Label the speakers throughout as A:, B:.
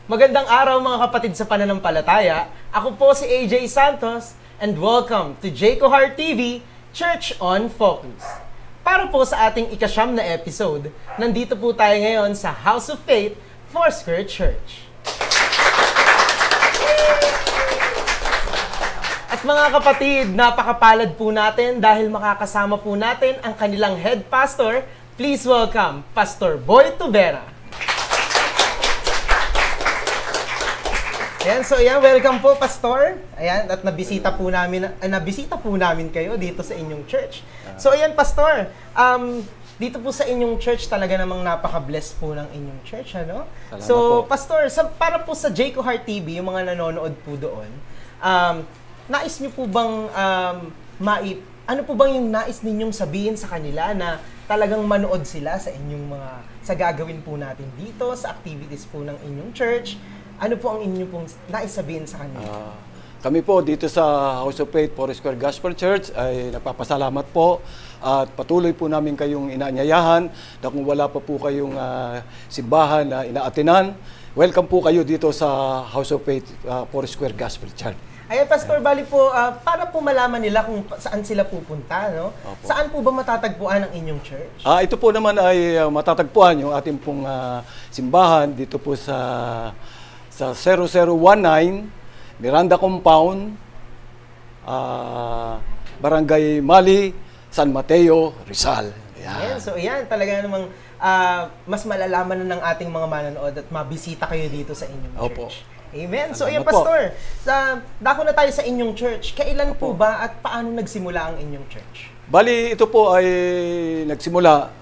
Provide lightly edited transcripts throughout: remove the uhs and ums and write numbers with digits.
A: Magandang araw mga kapatid sa pananampalataya. Ako po si AJ Santos and welcome to JCOHAR TV, Church on Focus. Para po sa ating ika-9 na episode, nandito po tayo ngayon sa House of Faith, Foursquare Church. At mga kapatid, napakapalad po natin dahil makakasama po natin ang kanilang head pastor. Please welcome Pastor Boy Tubera. Ayan, so ayan, welcome po Pastor. Ayan, at nabisita po namin kayo dito sa inyong church. So ayan Pastor, dito po sa inyong church talaga namang napaka-bless po ng inyong church, ano?
B: Salamat
A: So
B: po.
A: Pastor, para po sa JCOHAR TV, yung mga nanonood po doon, nais niyo po bang ano po bang yung nais ninyong sabihin sa kanila na talagang manood sila sa inyong sa gagawin po natin dito, sa activities po ng inyong church? Ano po ang inyo pong nais sabihin sa kanila?
B: Kami po dito sa House of Faith, Foursquare Gospel Church ay nagpapasalamat po at patuloy po namin kayong inaanyayahan na kung wala pa po kayong simbahan na inaatinan, welcome po kayo dito sa House of Faith, Foursquare Gospel Church.
A: Ayan, Pastor, bali po, para po malaman nila kung saan sila pupunta, no?
B: Opo.
A: Saan po ba matatagpuan ang inyong church?
B: Ito po naman ay matatagpuan yung ating pong simbahan dito po sa 0019 Miranda Compound, Barangay Mali, San Mateo, Rizal.
A: Ayan, so ayan, talaga namang mas malalaman na ng ating mga manonood at mabisita kayo dito sa inyong
B: Opo.
A: church. Amen. So ayan,
B: Salamat po.
A: Pastor, dako na tayo sa inyong church. Kailan po ba at paano nagsimula ang inyong church?
B: Bali, ito po ay nagsimula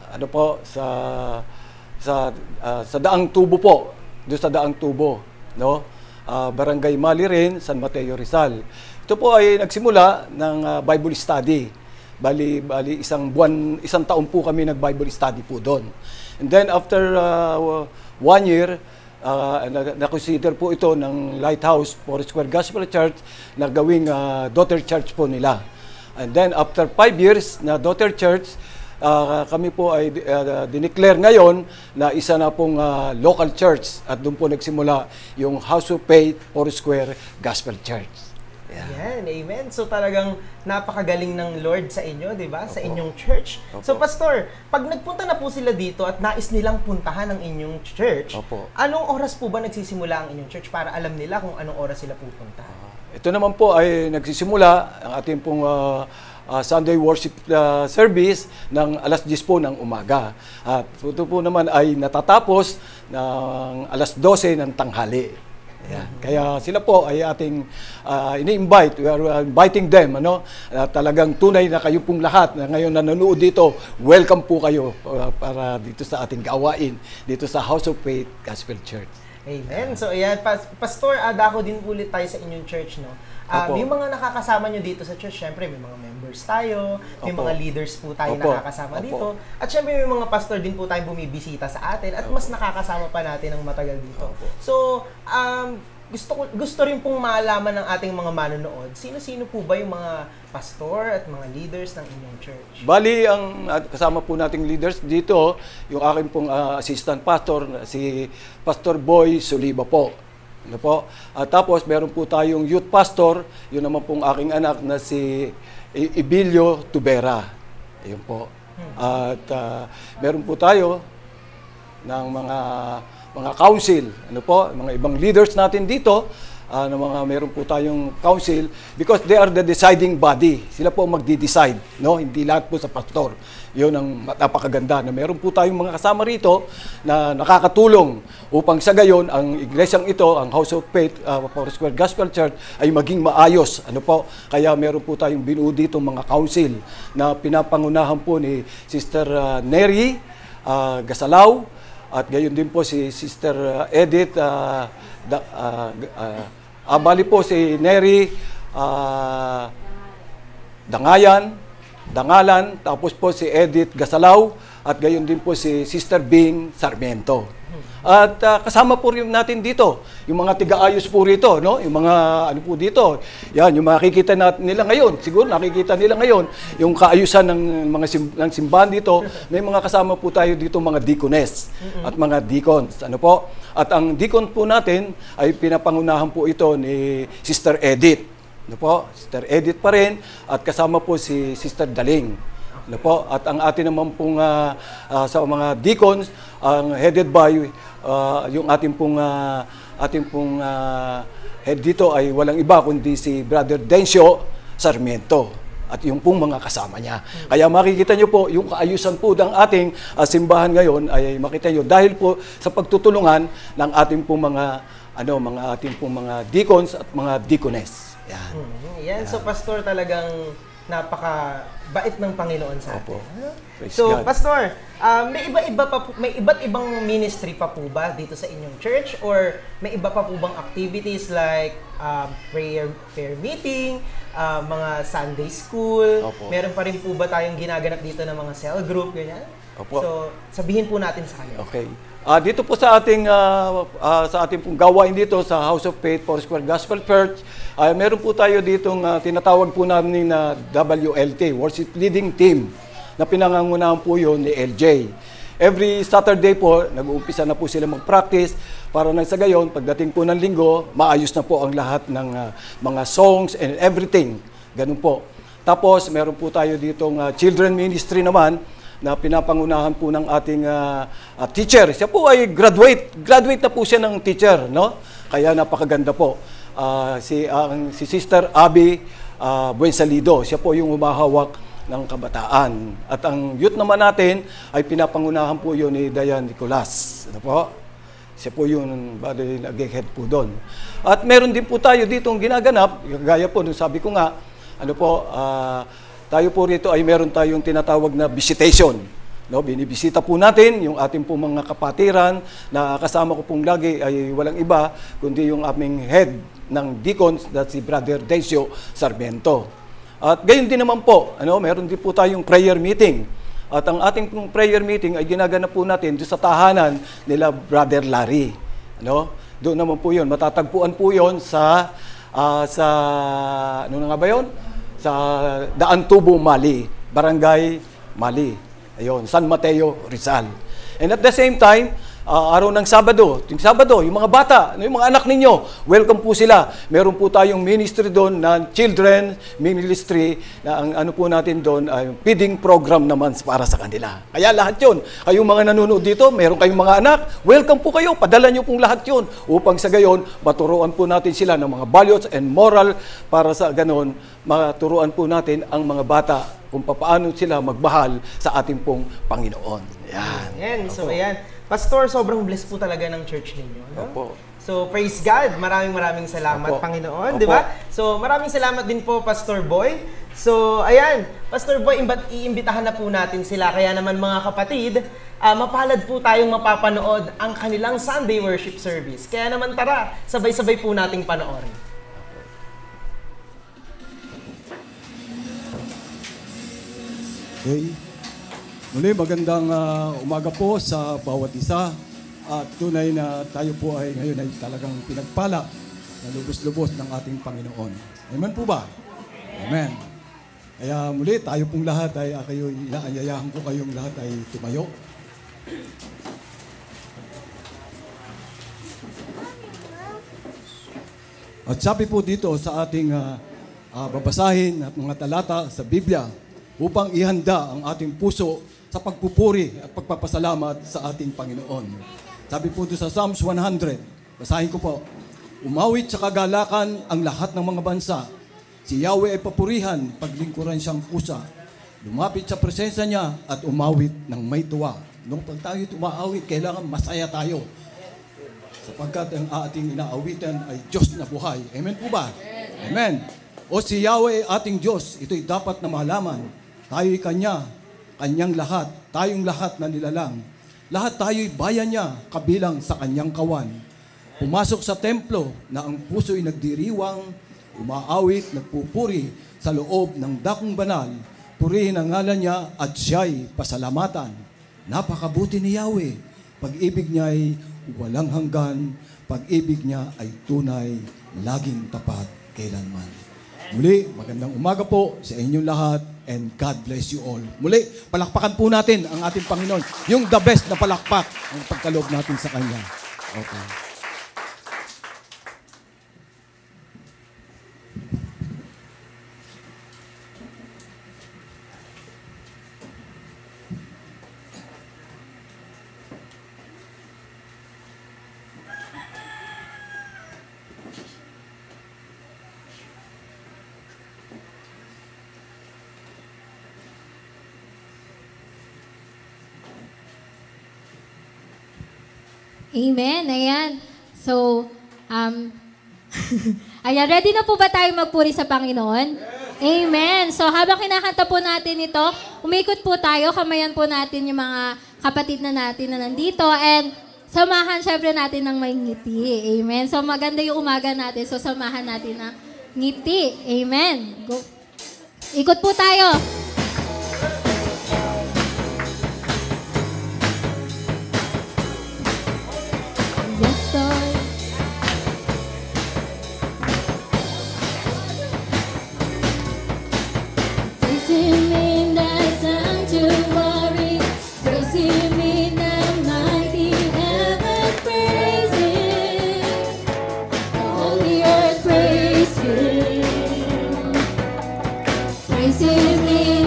B: sa Daang Tubo po. Doon sa Daang Tubo, no? Barangay Mali rin, San Mateo, Rizal. Ito po ay nagsimula ng Bible study. Bali isang taon po kami nag-Bible study po doon. And then after 1 year, na-consider po ito ng Lighthouse Foursquare Gospel Church na gawing daughter church po nila. And then after 5 years na daughter church, kami po ay dineclare ngayon na isa na pong local church at doon po nagsimula yung House of Faith Foursquare Gospel Church.
A: Yan, amen. So talagang napakagaling ng Lord sa inyo, di ba? Sa inyong church.
B: Opo.
A: So Pastor, pag nagpunta na po sila dito at nais nilang puntahan ang inyong church,
B: Opo.
A: anong oras po ba nagsisimula ang inyong church para alam nila kung anong oras sila pupunta?
B: Ito naman po ay nagsisimula ang ating pong Sunday worship service ng alas 10 po ng umaga. At ito po naman ay natatapos ng alas 12 ng tanghali. Ayan. Kaya sila po ay ating ini-invite. We are inviting them. Talagang tunay na kayo pong lahat na ngayon nanonood dito, welcome po kayo para dito sa ating gawain, dito sa House of Faith Gospel Church.
A: Amen. So ayan, Pastor, dako din ulit tayo sa inyong church, no? Yung mga nakakasama nyo dito sa church, syempre may mga members tayo, may
B: Opo.
A: mga leaders po tayo
B: Opo.
A: nakakasama
B: Opo.
A: dito, at syempre may mga pastor din po tayong bumibisita sa atin, at mas nakakasama pa natin ng matagal dito.
B: Opo.
A: So, gusto rin pong malaman ng ating mga manonood, sino-sino po ba yung mga pastor at mga leaders ng inyong church?
B: Bali, ang kasama po nating leaders dito, yung aking pong assistant pastor, si Pastor Boy Soliba po. Ano po? Tapos, meron po tayong youth pastor, yun naman pong aking anak na si Ibilio Tubera. Ayun po. At meron po tayo ng mga council, ano po, mga ibang leaders natin dito, meron po tayong council because they are the deciding body. Sila po magdi-decide, no? Hindi lahat po sa pastor. 'Yun ang napakaganda na meron po tayong mga kasama rito na nakakatulong upang sa gayon ang iglesyang ito, ang House of Faith Foursquare Gospel Church ay maging maayos. Ano po? Kaya meron po tayong binuo dito mga council na pinapangunahan po ni Sister Neri Gasalaw at gayon din po si Sister Edith bali po si Neri Dangayan, Dangalan, tapos po si Edith Gasalaw, at gayon din po si Sister Bing Sarmiento. At kasama po rin natin dito, yung mga tiga-ayos po rito, no? Yung mga ano po dito, yan, yung makikita natin nila ngayon, siguro nakikita nila ngayon, yung kaayusan ng mga ng simbahan dito, may mga kasama po tayo dito, mga deaconess at mga deacons, ano po? At ang deacon po natin ay pinapangunahan po ito ni Sister Edith, ano po? Sister Edith pa rin, at kasama po si Sister Daling. Ano po? At ang atin naman pong sa mga deacons, ang headed by yung ating pong head dito ay walang iba kundi si Brother Dencio Sarmiento at yung pong mga kasama niya. Kaya makikita nyo po yung kaayusan po ng ating simbahan ngayon ay makita nyo dahil po sa pagtutulungan ng ating pong mga deacons at mga deaconess. Yan.
A: Yan. So pastor, talagang napaka-bait ng Panginoon sa atin. So,
B: God.
A: Pastor, may iba't ibang ministry pa po ba dito sa inyong church? Or may iba pa po bang activities like prayer meeting, mga Sunday school?
B: Opo.
A: Meron pa rin po ba tayong ginaganap dito ng mga cell group, ganyan?
B: Opo.
A: So, sabihin po natin sa kanila.
B: Okay. Dito po sa ating pong gawain dito sa House of Faith Foursquare Gospel Church, meron po tayo ditong tinatawag po namin na WLT, Worship Leading Team, na pinangangunahan po yun ni LJ. Every Saturday po, nag-uumpisa na po sila mag-practice para nang sa gayon, pagdating po ng linggo, maayos na po ang lahat ng mga songs and everything. Ganun po. Tapos, meron po tayo ditong children ministry naman, na pinapangunahan po ng ating teacher. Siya po ay graduate na po siya ng teacher, no? Kaya napakaganda po. Si Sister Abby Buensalido, siya po yung humahawak ng kabataan. At ang youth naman natin ay pinapangunahan po yun ni Diane Nicolas. Ano po? Siya po yung nag-head po doon. At meron din po tayo ditong ginaganap, gaya po, sabi ko nga, ano po, tayo po rito ay meron tayong tinatawag na visitation. No, binibisita po natin yung ating po mga kapatiran na kasama ko pong lagi ay walang iba kundi yung aming head ng deacons na si Brother Dencio Sarmiento. At gayon din naman po, meron din po tayong prayer meeting. At ang ating pong prayer meeting ay ginaganap po natin doon sa tahanan nila Brother Larry. Doon naman po yun, matatagpuan po yun sa ano na nga ba yun? Sa Daan Tubo, Mali, Barangay Mali. Ayun, San Mateo, Rizal. And at the same time, araw ng Sabado, yung mga bata, yung mga anak ninyo, welcome po sila. Meron po tayong ministry doon na children ministry na ang ano po natin doon ay feeding program naman para sa kanila. Kaya lahat yun. Kayong mga nanonood dito, meron kayong mga anak, welcome po kayo. Padala nyo pong lahat yun upang sa gayon, maturuan po natin sila ng mga values and moral para sa ganon, maturuan po natin ang mga bata kung paano sila magmahal sa ating pong Panginoon. Yan.
A: So, ayan. Pastor, sobrang blessed po talaga ng church ninyo. No?
B: Opo.
A: So, praise God. Maraming salamat,
B: Opo.
A: Panginoon.
B: Opo.
A: Di ba? So, maraming salamat din po, Pastor Boy. So, ayan. Pastor Boy, iimbitahan na po natin sila. Kaya naman mga kapatid, mapalad po tayong mapapanood ang kanilang Sunday worship service. Kaya naman tara, sabay-sabay po nating panoorin.
C: Okay. Muli, magandang umaga po sa bawat isa. At tunay na tayo po ay ngayon ay talagang pinagpala na lubos-lubos ng ating Panginoon. Amen po ba? Amen. Kaya muli, tayo pong lahat ay inaanyayahan ko kayong lahat ay tumayo. At sabi po dito sa ating babasahin at mga talata sa Biblia, upang ihanda ang ating puso sa pagpupuri at pagpapasalamat sa ating Panginoon. Sabi po doon sa Psalms 100, basahin ko po, umawit sa kagalakan ang lahat ng mga bansa. Si Yahweh ay papurihan, paglingkuran siyang kusa. Lumapit sa presensya niya at umawit ng may tuwa. Nung pag tayo tumaawit, kailangan masaya tayo. Sapagkat ang ating inaawitan ay Diyos na buhay. Amen po ba? Amen. O si Yahweh ating Diyos, ito'y dapat na malaman. Tayo'y Kanyang lahat, tayong lahat na nilalang. Lahat tayo'y bayan niya, kabilang sa Kanyang kawan. Pumasok sa templo na ang puso'y nagdiriwang, umaawit, nagpupuri sa loob ng dakong banal. Purihin ang ngalan niya at siya'y pasalamatan. Napakabuti ni Yahweh. Pag-ibig niya ay walang hanggan. Pag-ibig niya ay tunay, laging tapat kailanman. Muli, magandang umaga po sa inyong lahat and God bless you all. Muli, palakpakan po natin ang ating Panginoon. Yung the best na palakpak ang pagkaloob natin sa Kanya. Okay.
D: Amen. Ayan. So, ayan, ready na po ba tayo magpuri sa Panginoon? Amen. So, habang kinakanta po natin ito, umikot po tayo, kamayan po natin yung mga kapatid na natin na nandito, and samahan syempre natin ng may ngiti. Amen. So, maganda yung umaga natin, so samahan natin ng ngiti. Amen. Go. Ikot po tayo.
E: Praise Him.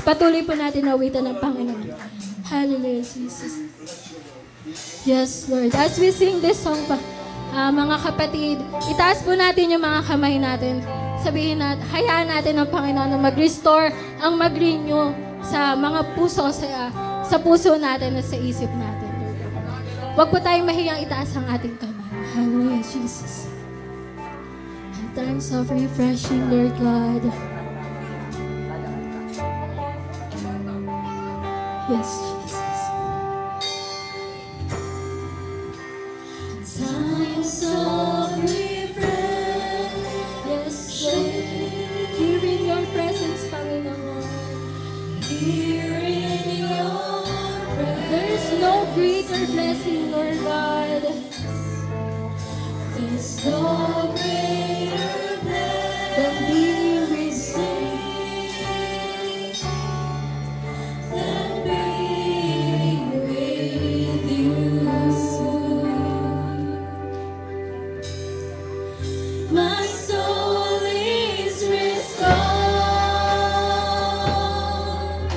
D: Patuloy po natin awitan ng Panginoon. Hallelujah, Jesus. Yes, Lord. As we sing this song pa, mga kapatid, itaas po natin yung mga kamay natin. Sabihin natin, hayaan natin ang Panginoon na mag-restore, ang mag-renew sa mga puso, sa puso natin at sa isip natin. Huwag po tayong mahiyang itaas ang ating kamay. Hallelujah, Jesus. And times of refreshing, Lord God. Yes, Jesus. Times of refresh, yes, Lord. Here in your presence, Panginoon. Here in your presence. There's no greater blessing, Lord God. There's no greater blessing than being received, than being with you soon. My soul is restored.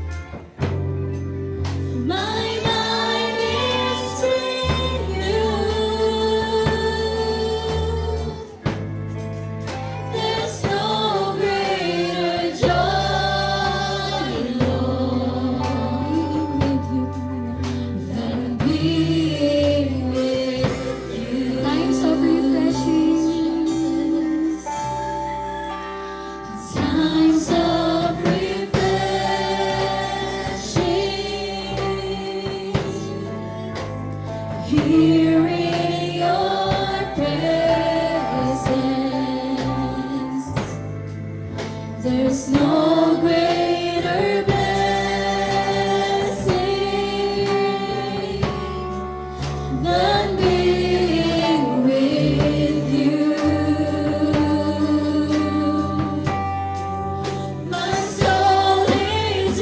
D: My mind is renewed. There's no greater joy, Lord, than being with you. Times of refreshing, times of refreshing. Here in your presence, there's no greater blessing than being with you. My soul is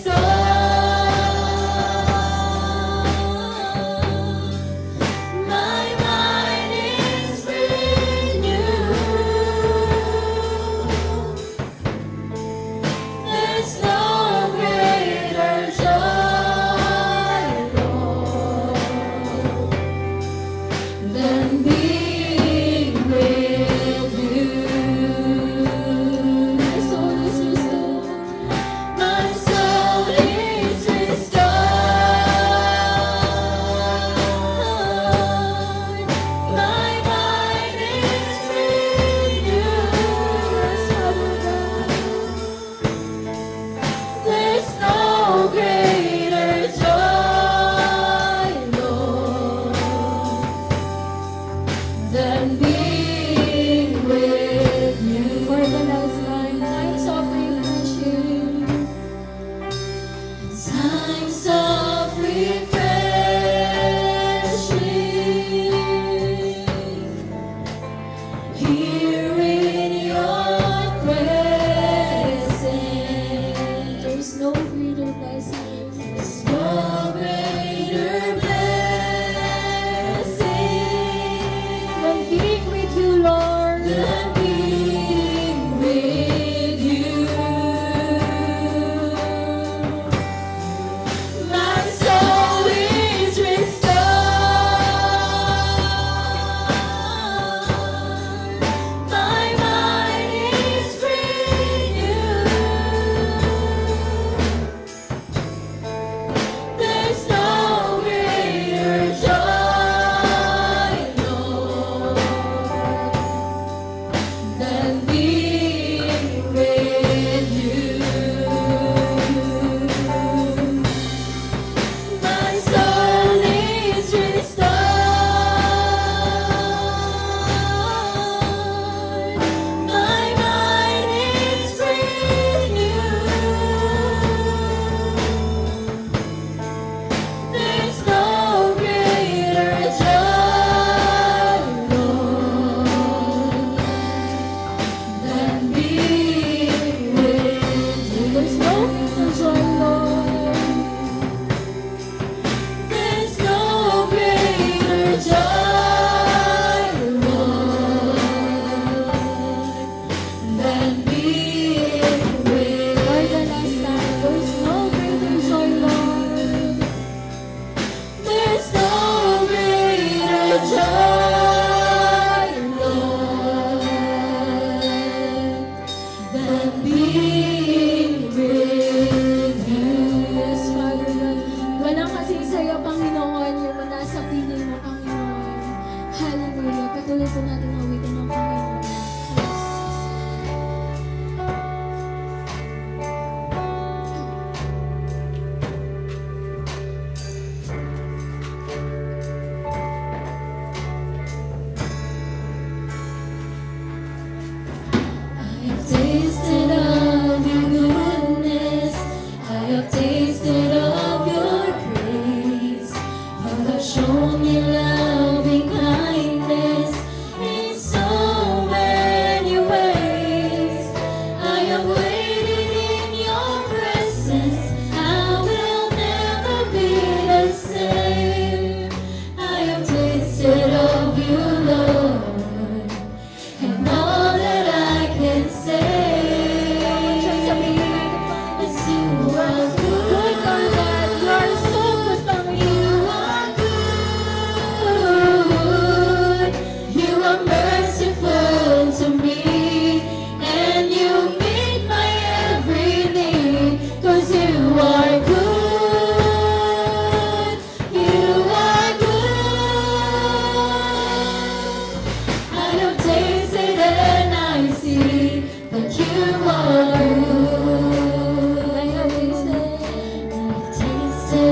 D: restored. My mind is renewed. There's no greater joy, Lord, than being with you. My soul is restored. My soul is restored. My mind is renewed. There's no greater joy, Lord, than being with you. For the last time, times of refreshing, times of refreshing. Here in your presence, there's no greater blessing. There's no greater blessing than being with you, Lord. Than being with you.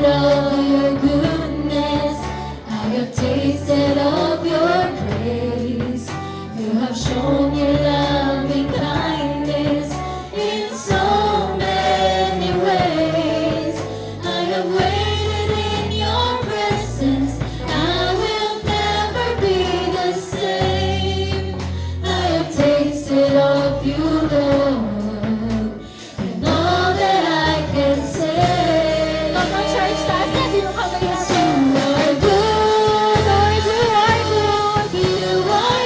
D: tasted of your goodness. I have tasted of your grace. You have shown your loving kindness in so many ways. I have waited in your presence. I will never be the same. I have tasted of you, Lord, and all that I can say. Come on, church, taas na din yung kamay natin. You are good, Lord, you are good, you are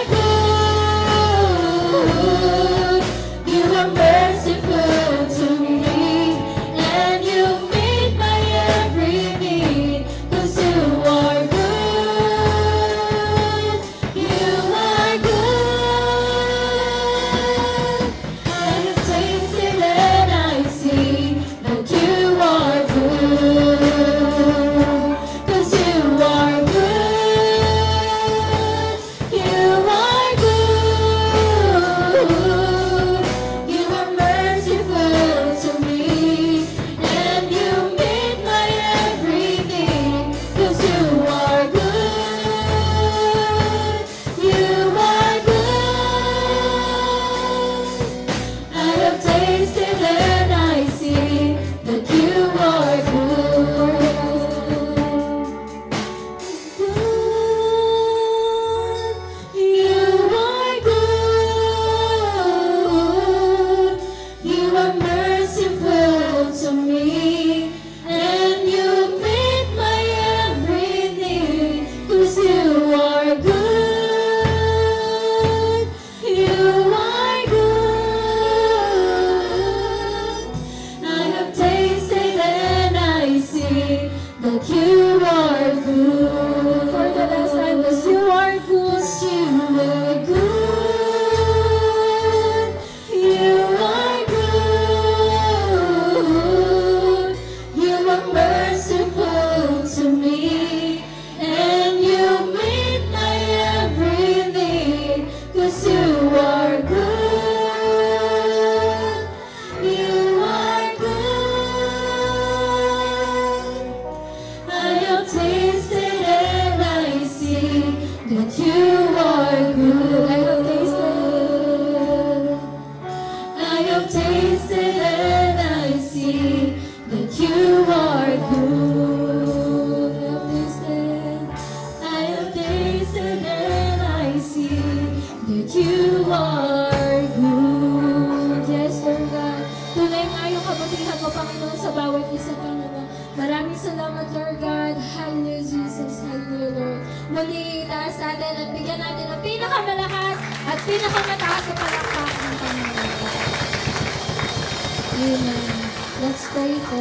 D: good. You are merciful to me, and you meet my every need, 'cause you are good, you are good. I have tasted and I see that you are good, 'cause you are good, you are good. You are merciful to me, and you meet my every need, 'cause you are good, you are good. I have tasted and I see that you are good. You are good. You are merciful to me, and you meet my every need, 'cause you are good. You are good. I have tasted and I see that you are good. For the last time, 'cause you are good. 'Cause you are good. You are good. You are merciful to me, and you meet my every need, 'cause you are good. You are good. I have tasted and I see that you are good. I have tasted. I have tasted and I see that you are good. I have tasted and I see that you are good. Yes, Lord God. Tunay nga yung kabutihan mo, Panginoon, sa bawat isa, Panginoon. Maraming salamat, Lord God. Hallelujah, Jesus. Hallelujah, Lord. Muli, itaas natin at bigyan natin ang pinakamalakas at pinakamataas sa palakpak ng Panginoon. Amen. Let's pray po.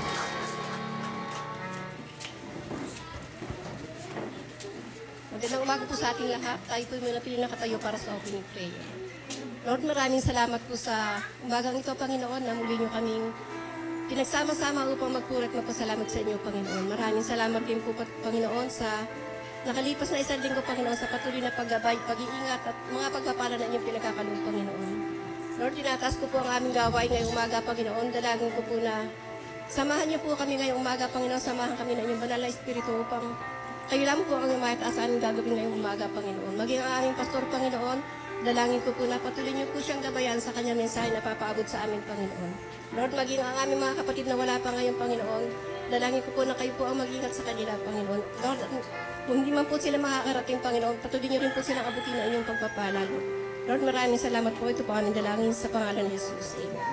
E: Magandang umaga po sa ating lahat. Tayo po yung napili nakatayo para sa opening prayer. Lord, maraming salamat po sa umagang ito, Panginoon, na muli nyo kaming pinagsama-sama upang magpuri at magpasalamat sa inyo, Panginoon. Maraming salamat din po, Panginoon, sa nakalipas na isang linggo, Panginoon, sa patuloy na paggabay, pag-iingat at mga pagpapala na inyong pinagkakaloob, Panginoon. Lord, tinataas ko po ang aming gawain ngayong umaga, Panginoon. Dalangin ko po na samahan niyo po kami ngayong umaga, Panginoon. Samahan kami na inyong banal na Espiritu upang kayo lamang po ang mataas sa aming gagawin ngayong umaga, Panginoon. Maging ang aming pastor, Panginoon, dalangin ko po na patuloy niyo po siyang gabayan sa kanyang mensahe na papaabot sa amin, Panginoon. Lord, maging ang aming mga kapatid na wala pa ngayon, Panginoon, dalangin ko po na kayo po ang mag-ingat sa kanila, Panginoon. Lord, kung hindi man po sila makakarating, Panginoon, patuloy niyo rin po silang abutin na inyong pagpapala, Lord. Lord, maraming salamat po. Ito po aming dalangin sa pangalan ni Jesus. Amen.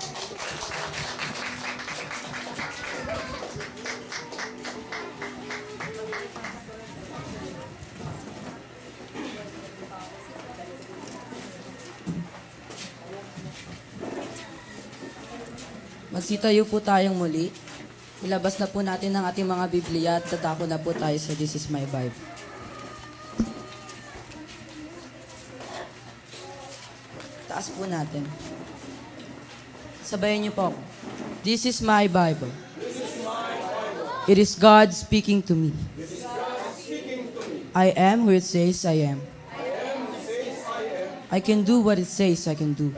F: Magsitayo po tayong muli. Ilabas na po natin ang ating mga Biblia at tatako na po tayo sa This is my Bible. Taas po natin. Sabayan niyo po ako. This is my Bible. It is God speaking to me. I am who it says I am. I can do what it says I can do.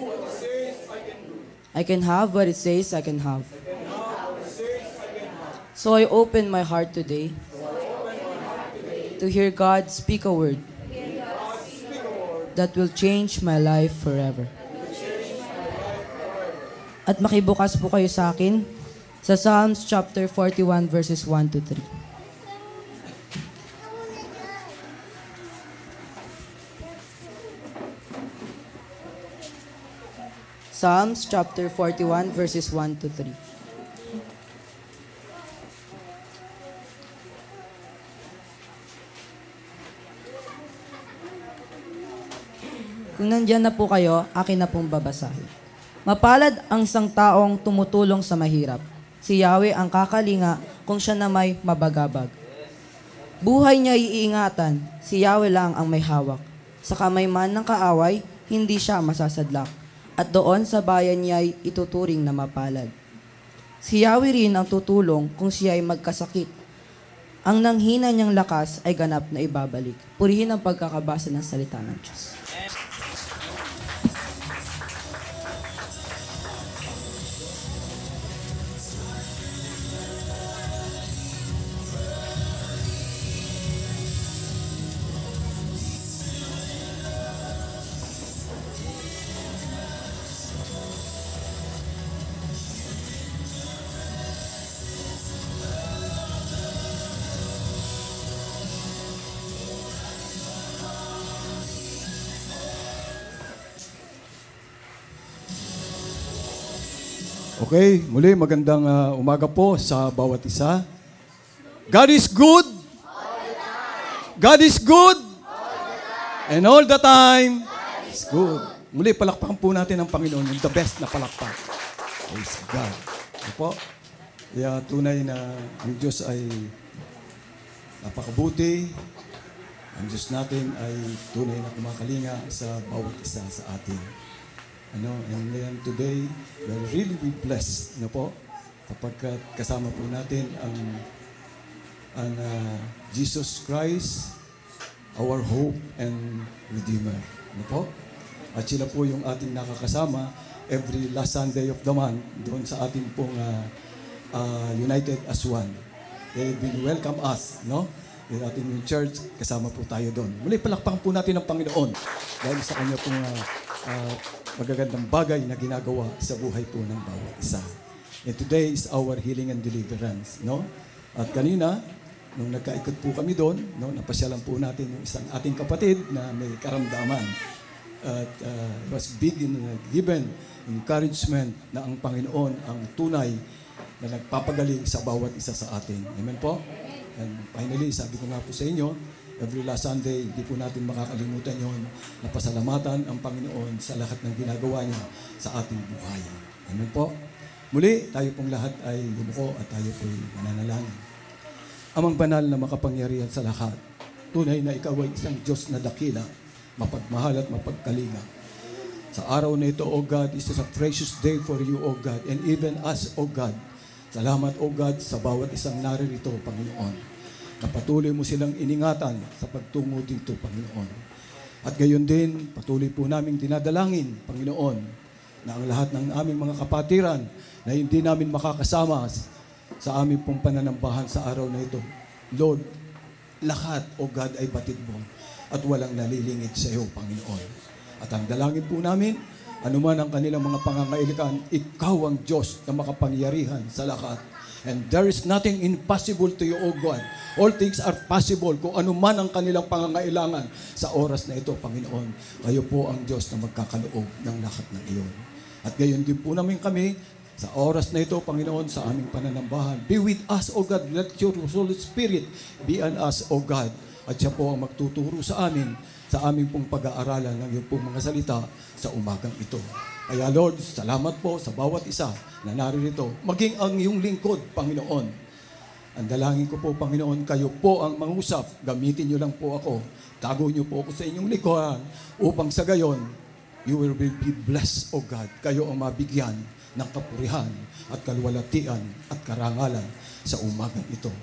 F: I can have what it says I can have. So I open my heart today to hear God speak a word that will change my life forever. At makibukas po kayo sa akin sa Psalms chapter 41 verses 1 to 3. Psalms chapter 41 verses 1 to 3. Kung nandyan na po kayo, akin na pong babasahin. Mapalad ang isang taong tumutulong sa mahirap. Si Yahweh ang kakalinga kung siya na may mabagabag. Buhay niya iingatan, si Yahweh lang ang may hawak. Sa kamay man ng kaaway, hindi siya masasadlak. At doon sa bayan niya ay ituturing na mapalad. Si Yahweh rin ang tutulong kung siya ay magkasakit. Ang nanghina niyang lakas ay ganap na ibabalik. Purihin ang pagkakabasa ng salita ng Diyos.
C: Okay, muli magandang umaga po sa bawat isa. God is good. God is good. And all the time, is good. Muli, palakpakan po natin ang Panginoon, yung the best na palakpak. Praise God. Ito po. Kaya tunay na ang Diyos ay napakabuti. Ang Diyos natin ay tunay na kumakalinga sa bawat isa sa atin. And then today, we'll really be blessed, po, kapag kasama po natin ang Jesus Christ, our hope and Redeemer. Po? At sila po yung ating nakakasama every last Sunday of the month doon sa ating pong United as One. They will welcome us, yung ating church, kasama po tayo doon. Muli, palakpakan po natin ang Panginoon dahil sa kanya pong magagandang bagay na ginagawa sa buhay po ng bawat isa. And today is our healing and deliverance. At kanina, nung nagkaikot po kami doon, napasyalan po natin yung isang ating kapatid na may karamdaman. At was big in given encouragement na ang Panginoon ang tunay na nagpapagaling sa bawat isa sa atin. Amen po? And finally, sabi ko nga po sa inyo, every last Sunday, hindi po natin makakalimutan yon na pasalamatan ang Panginoon sa lahat ng ginagawa niya sa ating buhay. Amen po? Muli, tayo pong lahat ay lumuko at tayo po'y mananalangin. Amang banal na makapangyarihan sa lahat, tunay na ikaw ay isang Diyos na dakila, mapagmahal at mapagkalinga. Sa araw na ito, O God, is a precious day for you, O God, and even us, O God. Salamat, O God, sa bawat isang naririto, Panginoon. Patuloy mo silang iningatan sa pagtungo dito, Panginoon. At gayon din, patuloy po namin dinadalangin, Panginoon, na ang lahat ng aming mga kapatiran na hindi namin makakasama sa aming pong pananambahan sa araw na ito. Lord, lahat, O God, ay batid mo at walang nalilingid sa iyo, Panginoon. At ang dalangin po namin, anuman ang kanilang mga pangangailangan, ikaw ang Diyos na makapangyarihan sa lahat. And there is nothing impossible to you, O God. All things are possible kung ano man ang kanilang pangangailangan sa oras na ito, Panginoon. Kayo po ang Diyos na magkakaloob ng lahat ng iyon. At gayon din po namin kami sa oras na ito, Panginoon, sa aming pananambahan. Be with us, O God. Let your Holy Spirit be on us, O God. At siya po ang magtuturo sa amin sa aming pong pag-aaralan ng iyong pong mga salita sa umagang ito. Kaya Lord, salamat po sa bawat isa na naririto. Maging ang iyong lingkod, Panginoon. Ang dalangin ko po, Panginoon, kayo po ang mangusap. Gamitin niyo lang po ako. Tago niyo po ako sa inyong likuhan upang sa gayon, you will be blessed, O God. Kayo ang mabigyan ng kapurihan at kalwalatian at karangalan sa umagang ito.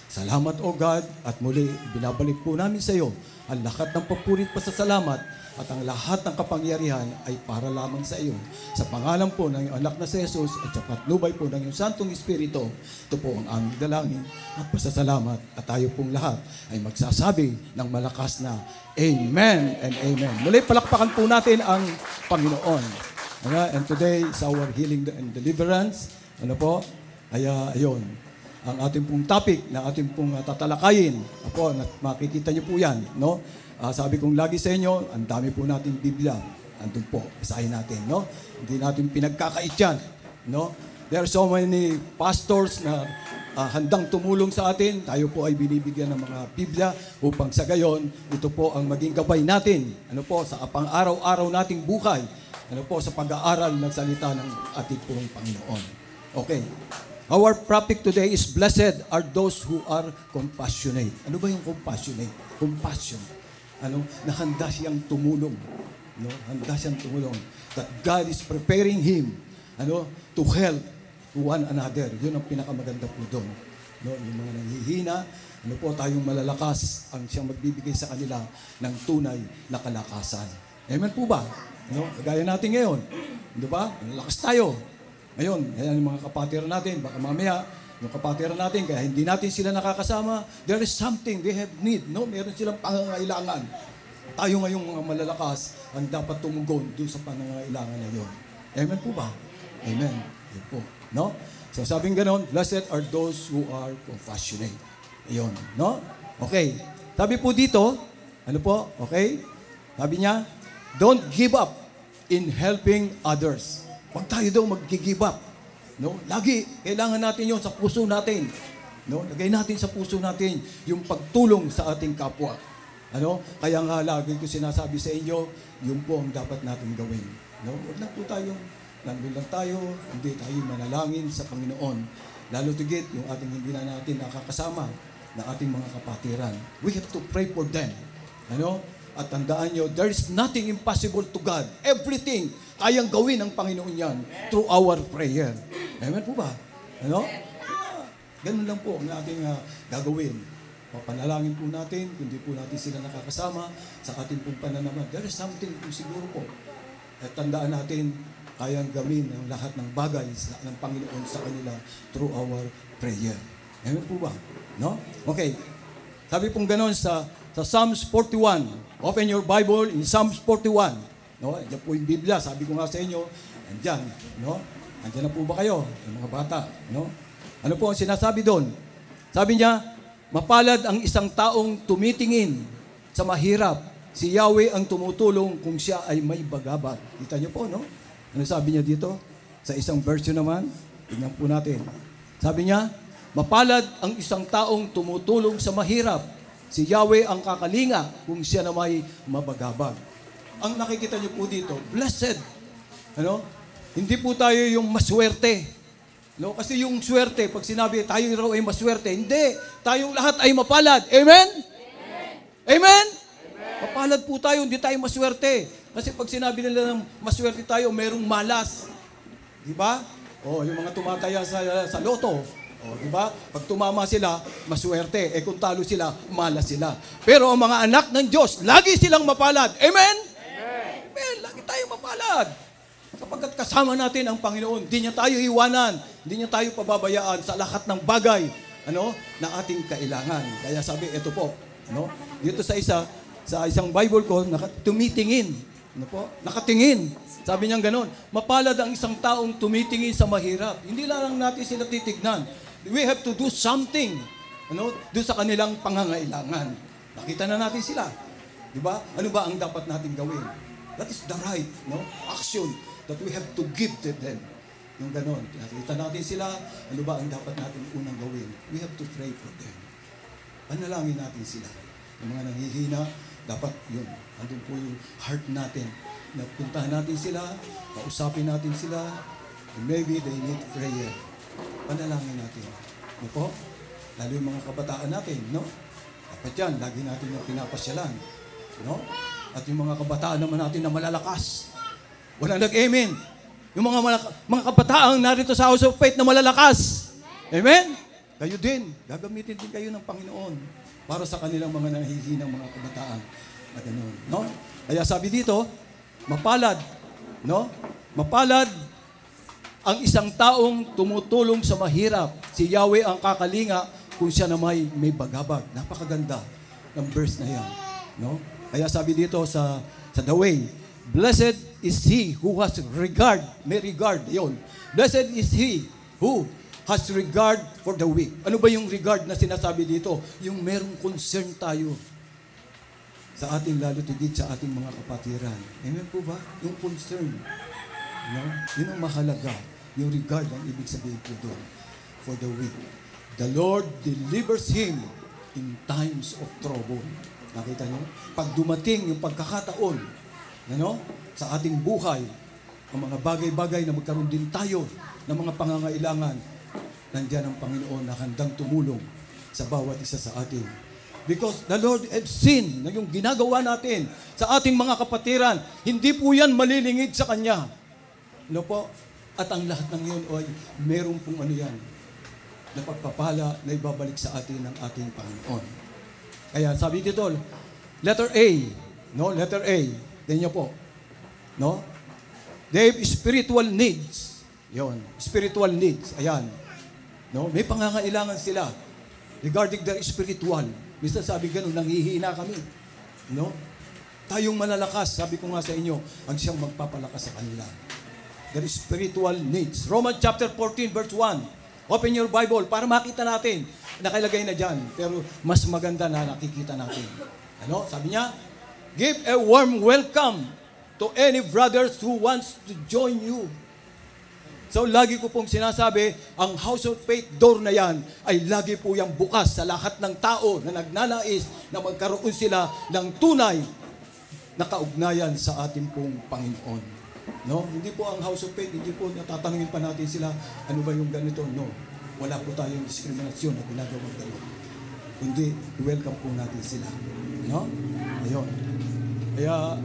C: Salamat, O God, at muli binabalik po namin sa iyo ang lahat ng papuri at pasasalamat at ang lahat ng kapangyarihan ay para lamang sa iyo. Sa pangalan po ng iyong anak na si Jesus at sa patnubay po ng iyong Santong Espiritu, ito po ang aming dalangin at pasasalamat at tayo pong lahat ay magsasabi ng malakas na Amen and Amen. Muli palakpakan po natin ang Panginoon. And today is our healing and deliverance. Ano po? Ayun. Ang ating pong topic na ating pong tatalakayin. Apo, makikita niyo po yan. No? Sabi kong lagi sa inyo, ang dami po natin Biblia. Andun po, basahin natin. No? Hindi natin pinagkakait yan. No? There are so many pastors na handang tumulong sa atin. Tayo po ay binibigyan ng mga Biblia upang sa gayon, ito po ang maging gabay natin. Ano po, sa pang-araw-araw nating buhay. Ano po, sa pag-aaral ng salita ng ating pong Panginoon. Okay. Our topic today is blessed are those who are compassionate. Ano ba yung compassionate? Compassion. Ano? Na handa siyang tumulong. No? Handa siyang tumulong. That God is preparing him, ano, to help one another. Yun ang pinakamaganda po doon. No? Yung mga nanghihina, ano po, tayong malalakas ang siyang magbibigay sa kanila ng tunay na kalakasan. Amen po ba? No? Gaya natin ngayon. Di ba? Malakas tayo. Ngayon, ayan yung mga kapatiran natin, baka mamaya, yung kapatiran natin, kaya hindi natin sila nakakasama, there is something they have need, no? Meron silang pangangailangan. Tayo ngayong mga malalakas, ang dapat tumugon dun sa pangangailangan na yun. Amen po ba? Amen. Yun po. No? So sabing ganon, blessed are those who are compassionate. Ayun. No? Okay. Sabi po dito, ano po? Okay? Sabi niya, don't give up in helping others. Huwag tayo daw mag-give up. No? Lagi, kailangan natin yon sa puso natin. No? Lagay natin sa puso natin yung pagtulong sa ating kapwa. Ano? Kaya nga lagi ko sinasabi sa inyo, yun po ang dapat natin gawin. No? Huwag lang po tayo, nandun lang tayo, hindi tayo manalangin sa Panginoon. Lalo tigit, yung ating hindi na natin nakakasama na ating mga kapatiran. We have to pray for them. Ano? At tandaan nyo, there is nothing impossible to God. Everything, kayang gawin ng Panginoon yan through our prayer. Amen po ba? Ano? Ganun lang po ang ating gagawin. Papanalangin po natin, kundi po natin sila nakakasama sa ating pong pananaman. There is something po siguro po. At tandaan natin, kayang gawin ang lahat ng bagay ng Panginoon sa kanila through our prayer. Amen po ba? No? Okay. Sabi pong ganon sa Psalms 41. Open your Bible in Psalms 41. No? Diyan po yung Biblia. Sabi ko nga sa inyo, andyan. No? Andyan na po ba kayo? Yung mga bata. No? Ano po ang sinasabi doon? Sabi niya, mapalad ang isang taong tumitingin sa mahirap. Si Yahweh ang tumutulong kung siya ay may bagabag. Kita niyo po, no? Ano sabi niya dito? Sa isang version naman, tingnan po natin. Sabi niya, mapalad ang isang taong tumutulong sa mahirap. Si Yahweh ang kakalinga kung siya na may mabagabag. Ang nakikita niyo po dito, blessed. Ano? Hindi po tayo yung maswerte. No? Kasi yung swerte, pag sinabi tayo raw ay maswerte, hindi. Tayong lahat ay mapalad. Amen? Amen? Amen? Mapalad po tayo, hindi tayo maswerte. Kasi pag sinabi nila ng maswerte tayo, merong malas. Di ba? O, yung mga tumataya sa loto. O, di ba? Pag tumama sila, maswerte. Eh kung talo sila, malas sila. Pero ang mga anak ng Diyos, lagi silang mapalad. Amen? Amen. Lagi tayong mapalad. Kapagkat kasama natin ang Panginoon, hindi niya tayo iwanan, hindi niya tayo pababayaan sa lahat ng bagay, ano, na ating kailangan. Kaya sabi, ito po, no? Dito sa isang Bible ko, tumitingin, ano po? Nakatingin. Sabi niya gano'n, mapalad ang isang taong tumitingin sa mahirap. Hindi lang natin sila titignan. We have to do something, ano, doon sa kanilang pangangailangan. Nakita na natin sila. Di ba? Ano ba ang dapat natin gawin? That is the right, no, action that we have to give to them. Yung ganon. Nakita natin sila, ano ba ang dapat natin unang gawin? We have to pray for them. Panalangin natin sila. Yung mga nanghihina, dapat yun. Andun po yung heart natin. Napuntahan natin sila, kausapin natin sila, and maybe they need prayer. Panalangin natin. Ano po? Lalo yung mga kabataan natin, no? Dapat yan, lagi natin yung pinapasyalan. No? At yung mga kabataan naman natin na malalakas. Wala nag-amen. Yung mga kabataan narito sa House of Faith na malalakas. Amen? kayo din, gagamitin din kayo ng Panginoon para sa kanilang mga nahihinang mga kabataan. Na ganun, no? Kaya sabi dito, mapalad, no? Mapalad ang isang taong tumutulong sa mahirap. Si Yahweh ang kakalinga kung siya na may bagabag. Napakaganda ng verse na yan, no? Kaya sabi dito sa The Way, blessed is he who has regard, may regard, yun. Blessed is he who has regard for the weak. Ano ba yung regard na sinasabi dito? Yung merong concern tayo sa ating, lalo tigit sa ating mga kapatiran. Amen po ba? Yung concern. No? Yun ang mahalaga. Yung regard ang ibig sabihin po doon. For the weak. The Lord delivers him in times of trouble. Nakita niyo? Pag dumating yung pagkakataon, ano, sa ating buhay, ang mga bagay-bagay na magkaroon din tayo ng mga pangangailangan, nandiyan ang Panginoon na handang tumulong sa bawat isa sa atin. Because the Lord has seen na yung ginagawa natin sa ating mga kapatiran, hindi po yan malilingid sa Kanya. Ano po? At ang lahat ng yun ay meron pong ano yan, na pagpapala na ibabalik sa atin ng ating Panginoon. Kaya sabi dito, letter A, no? Letter A, ganyan po. No? They have spiritual needs. Yon, spiritual needs. Ayan. No? May pangangailangan sila regarding their spiritual. Minsan sabi ganun, nanghihina kami. No? Tayong malalakas, sabi ko nga sa inyo, ang siyang magpapalakas sa kanila. Their spiritual needs. Romans chapter 14 verse 1. Open your Bible para makita natin. Nakalagay na dyan, pero mas maganda na nakikita natin. Ano? Sabi niya, give a warm welcome to any brothers who wants to join you. So, lagi ko pong sinasabi, ang House of Faith door na yan ay lagi po yung bukas sa lahat ng tao na nagnanais na magkaroon sila ng tunay na kaugnayan sa ating pong Panginoon. No? Hindi po ang House of Faith, hindi po natatanungin pa natin sila, ano ba yung ganito? No. Wala po tayong diskriminasyon na ginagawang gano'n. Kundi, welcome po natin sila. No? Ayun. Kaya,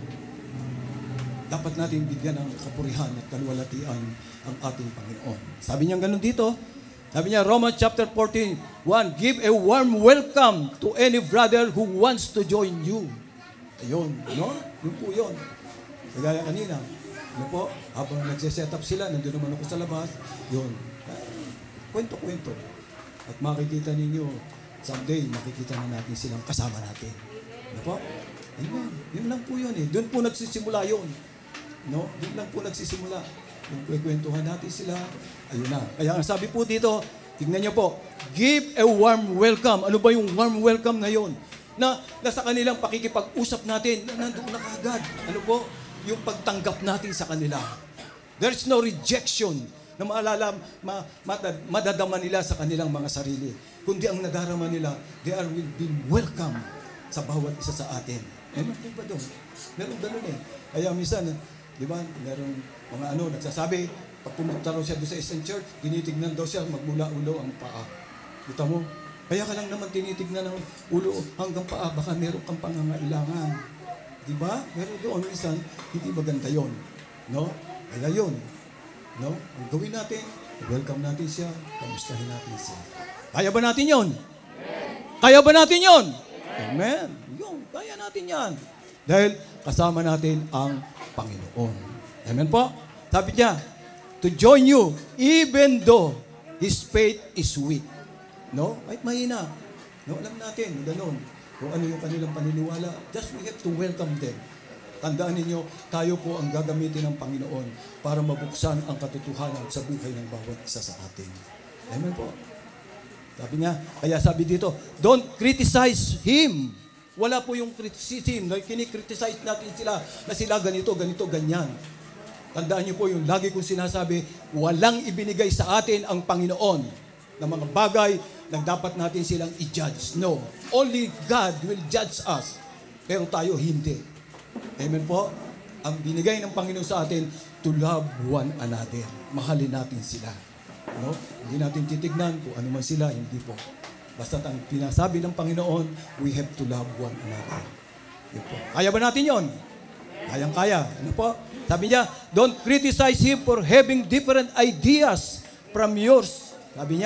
C: dapat natin bigyan ng kapurihan at kaluwalhatian ang ating Panginoon. Sabi niya ganun dito. Sabi niya, Romans chapter 14, 1, give a warm welcome to any brother who wants to join you. Ayun, no? Yun po yun. Kagaya kanina, ano po, habang nagsiset up sila, nandun naman ako sa labas, yun, kwento-kwento. At makikita ninyo, someday, makikita na natin silang kasama natin. Ano po? Amen. Yun lang po yun eh. Doon po nagsisimula yun. No? Doon lang po nagsisimula. Yung kwekwentuhan natin sila, ayun na. Kaya ang sabi po dito, tignan niyo po, give a warm welcome. Ano ba yung warm welcome na yun? Na sa kanilang pakikipag-usap natin, na nandoon na kagad. Ano po? Yung pagtanggap natin sa kanila. There's no rejection na madadama nila sa kanilang mga sarili. Kundi ang nadarama nila, they are will be welcome sa bawat isa sa atin. Ano po ba doon? Meron ganun eh. Kaya minsan, di ba, meron mga nagsasabi, pag pumunta raw siya doon sa isang church, tinitignan daw siya magmula-ulo ang paa. Kita mo? Kaya ka lang naman tinitignan ng ulo hanggang paa, baka meron kang pangangailangan. Diba? Pero doon minsan, hindi maganda yun. No? Kaya yun. No? Ang gawin natin, welcome natin siya, kamustahin natin siya. Kaya ba natin yun? Kaya ba natin yun? Amen. Yun, kaya natin yan. Dahil kasama natin ang Panginoon. Amen po? Sabi niya, to join you, even though his faith is weak. No? Kahit mahina. No? Alam natin, ganun. Kung ano yung kanilang paniniwala, just we have to welcome them. Tandaan ninyo, tayo po ang gagamitin ng Panginoon para mabuksan ang katotohanan sa buhay ng bawat isa sa atin. Amen po. Sabi niya, kaya sabi dito, don't criticize him. Wala po yung criticism, kinikriticize natin sila na sila ganito, ganito, ganyan. Tandaan niyo po yung lagi kong sinasabi, walang ibinigay sa atin ang Panginoon na mga bagay na dapat natin silang i-judge. No. Only God will judge us. Pero tayo hindi. Amen po? Ang binigay ng Panginoon sa atin, to love one another. Mahalin natin sila. No? Hindi natin titignan kung ano man sila, hindi po. Basta ang pinasabi ng Panginoon, we have to love one another. Yun po. Kaya ba natin yon? Kayang-kaya. Ano po? Sabi niya, don't criticize him for having different ideas from yours. Sabi niya,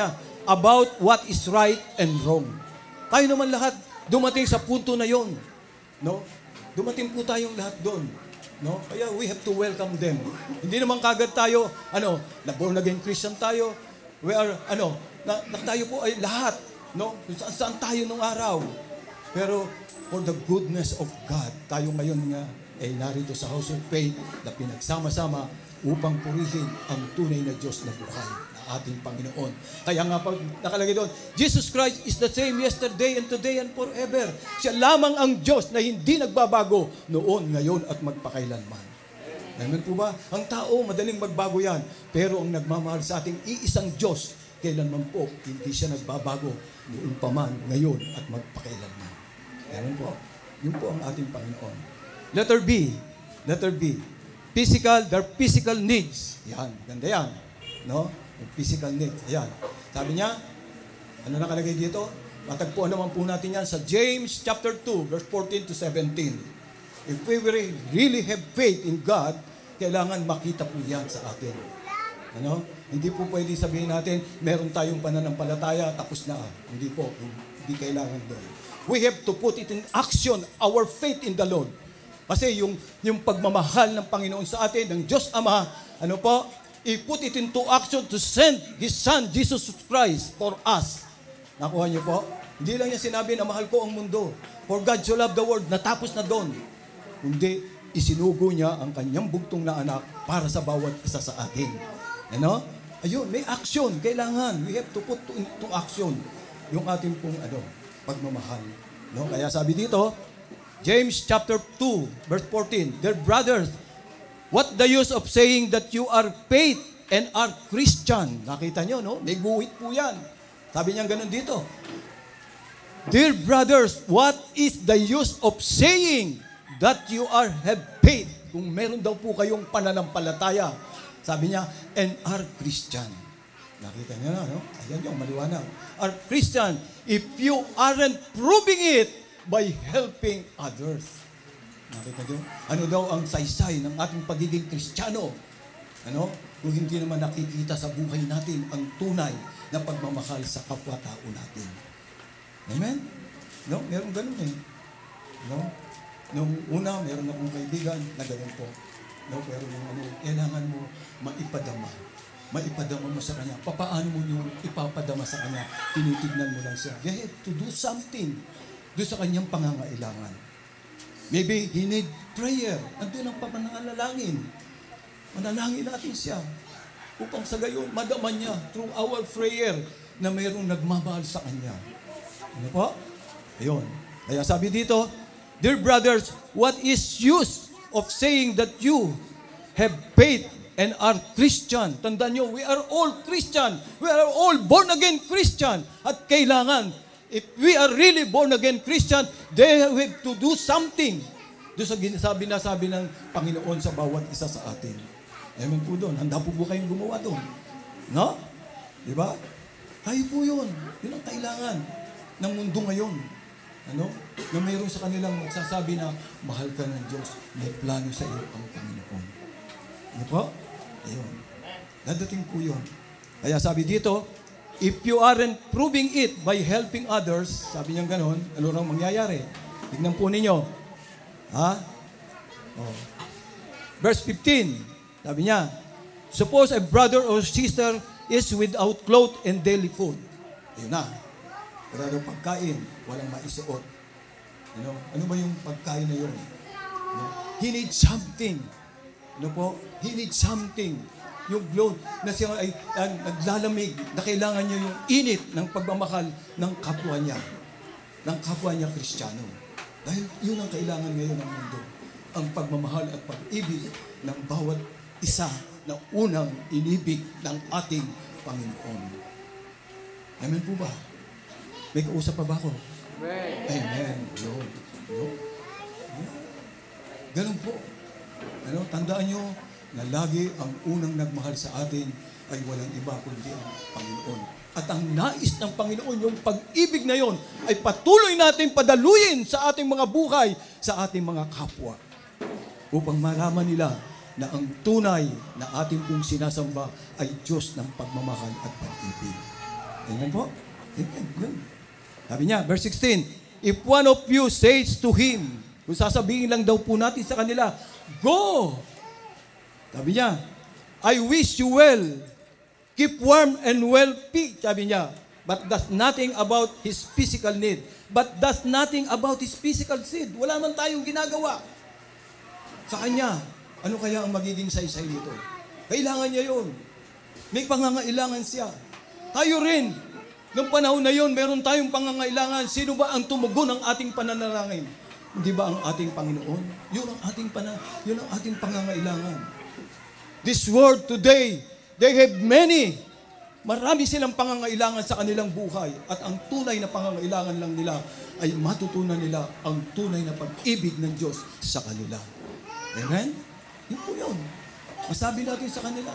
C: about what is right and wrong. Tayo naman lahat dumating sa punto na yon, no? Dumating po tayong lahat doon, no? Kaya we have to welcome them. Hindi naman kagad tayo, na born again Christian tayo. We are, tayo po ay lahat, no? Saan tayo nung araw? Pero for the goodness of God, tayo ngayon nga ay narito sa House of Faith na pinagsama-sama upang purihin ang tunay na Diyos na buhay na ating Panginoon. Kaya nga pag nakalagay doon, Jesus Christ is the same yesterday and today and forever. Siya lamang ang Diyos na hindi nagbabago noon, ngayon at magpakailanman. Amen po ba? Ang tao, madaling magbago yan. Pero ang nagmamahal sa ating iisang Diyos, kailanman po, hindi siya nagbabago noon pa man, ngayon at magpakailanman. Amen po. Yun po ang ating Panginoon. Letter B. Their physical needs. Yan, ganda yan. No? Physical needs. Ayan. Sabi niya, ano nakalagay dito? Matagpuan naman po natin yan sa James chapter 2, verse 14 to 17. If we really have faith in God, kailangan makita po yan sa atin. Ano? Hindi po pwede sabihin natin, meron tayong pananampalataya, tapos na. Hindi po. Hindi kailangan doon. We have to put it in action, our faith in the Lord. Kasi yung pagmamahal ng Panginoon sa atin, ng Diyos Ama, i-put it into action to send His Son, Jesus Christ, for us. Nakuha niyo po? Hindi lang niya sinabi na mahal ko ang mundo. For God so loved the world, natapos na doon. Kundi, isinugo niya ang kanyang bugtong na anak para sa bawat isa sa atin. Ano? Ayun, may action. Kailangan. We have to put into action yung ating pong pagmamahal. No? Kaya sabi dito, James chapter 2, verse 14, Dear brothers, what the use of saying that you are faith and are Christian? Nakita nyo, no? May guhit po yan. Sabi niya ganun dito. Dear brothers, what is the use of saying that you have faith? Kung meron daw po kayong pananampalataya, sabi niya, and are Christian. Nakita niyo na, no? Ayan yung maliwanag. Are Christian, if you aren't proving it by helping others. Nakita niyo? Ano daw ang saysay ng ating pagiging Kristiyano? Kung hindi naman nakikita sa buhay natin ang tunay na pagmamahal sa kapwa-tao natin. Amen? No? Meron ganun eh. No? Nung una, meron akong kaibigan na ganun po. No? Pero kailangan mo maipadama. Maipadama mo sa kanya. Papaano mo yung ipapadama sa kanya? Tinitignan mo lang siya. You have to do something doon sa kanyang pangangailangan. Maybe he need prayer. Andun ang pamanangalangin. Manalangin natin siya. Upang sa gayon, madama niya through our prayer na mayroong nagmamahal sa kanya. Ano po? Ayun. Kaya sabi dito, Dear brothers, what is use of saying that you have faith and are Christian? Tandaan nyo, we are all Christian. We are all born again Christian. At kailangan, if we are really born again Christian, they have to do something. Doon sa sabi ng Panginoon sa bawat isa sa atin. Amen po doon. Handa po kayong gumawa doon. No? Di ba? Tayo po yun. Yun ang kailangan ng mundo ngayon. Na mayroon sa kanilang magsasabi na mahal ka ng Diyos, may plano sa iyo ang Panginoon. Ano po? Ayun. Dadating po yun. Kaya sabi dito, if you aren't proving it by helping others, sabi niya gano'n, ano rang mangyayari? Tignan po ninyo. Verse 15, sabi niya, suppose a brother or sister is without clothes and daily food. Ayun na. Wala daw pagkain, walang maisuot. Ano ba yung pagkain na yun? He needs something. He needs something. Yung glow na siya ay naglalamig, na kailangan niya yung init ng pagmamahal ng kapwa niya. Ng kapwa niya Kristiyano. Dahil yun ang kailangan ngayon ng mundo. Ang pagmamahal at pag-ibig ng bawat isa na unang inibig ng ating Panginoon. Amen po ba? May kausap pa ba ako? Amen. Yun. Ganun po. Tandaan nyo na lagi ang unang nagmahal sa atin ay walang iba kundi ang Panginoon. At ang nais ng Panginoon, yung pag-ibig na yon, ay patuloy natin padaluyin sa ating mga buhay, sa ating mga kapwa. Upang malaman nila na ang tunay na ating pong sinasamba ay Diyos ng pagmamahal at pag-ibig. Amen po? Amen. Yun. Sabi niya, verse 16, if one of you says to him, kung sasabihin lang daw po natin sa kanila, go! Sabi niya, I wish you well. Keep warm and well feed, sabi niya. But does nothing about his physical need. But does nothing about his physical need. Wala man tayong ginagawa. Sa kanya, ano kaya ang magiging saysay nito? Kailangan niya yun. May pangangailangan siya. Tayo rin. Noong panahon na yun, meron tayong pangangailangan. Sino ba ang tumugon ng ating pananalangin? Hindi ba ang ating Panginoon? Yun ang ating pangangailangan. This world today, they have many. Marami silang pangangailangan sa kanilang buhay. At ang tunay na pangangailangan lang nila ay matutunan nila ang tunay na pag-ibig ng Diyos sa kanila. Amen? Yun po yun. Masabi natin sa kanila.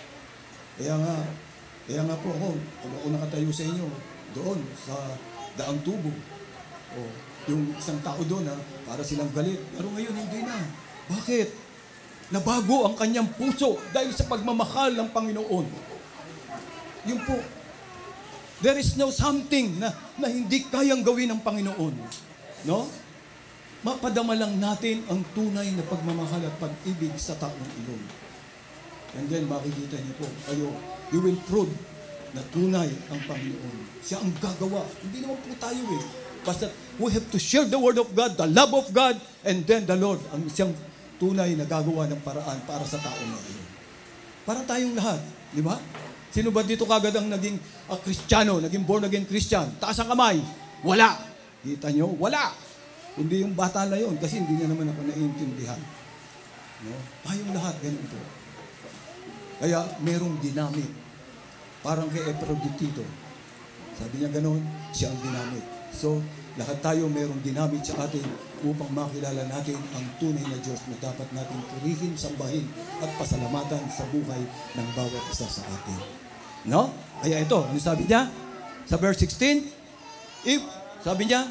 C: Kaya nga po ako, pag ako nakatayo sa inyo, doon sa daang tubo, yung isang tao doon, para silang galit. Pero ngayon, hindi na. Bakit? Nabago ang kanyang puso dahil sa pagmamahal ng Panginoon. Yun po. There is no something na hindi kayang gawin ng Panginoon. No? Mapadama lang natin ang tunay na pagmamahal at pag-ibig sa taong iyon. And then makikita niyo po, you will prove na tunay ang Panginoon. Siya ang gagawa. Hindi naman po tayo Basta we have to share the Word of God, the love of God, and then the Lord ang siyang tunay na gagawa ng paraan para sa tao na iyon. Para tayong lahat. Di ba? Sino ba dito kagad ang naging Kristiyano, naging born again Christian? Taas ang kamay. Wala. Kita nyo? Wala. Hindi yung bata na yun kasi hindi niya naman ako naiintindihan. No? Tayong lahat, ganun po. Kaya merong dinamit. Parang kay Eproditito. Sabi niya ganun, siya ang dinamit. So, lahat tayo merong dinamit sa atin upang makilala natin ang tunay na Diyos na dapat natin purihin, sambahin at pasalamatan sa buhay ng bawat isa sa atin. No? Kaya ito, ano sabi niya? Sa verse 16, sabi niya,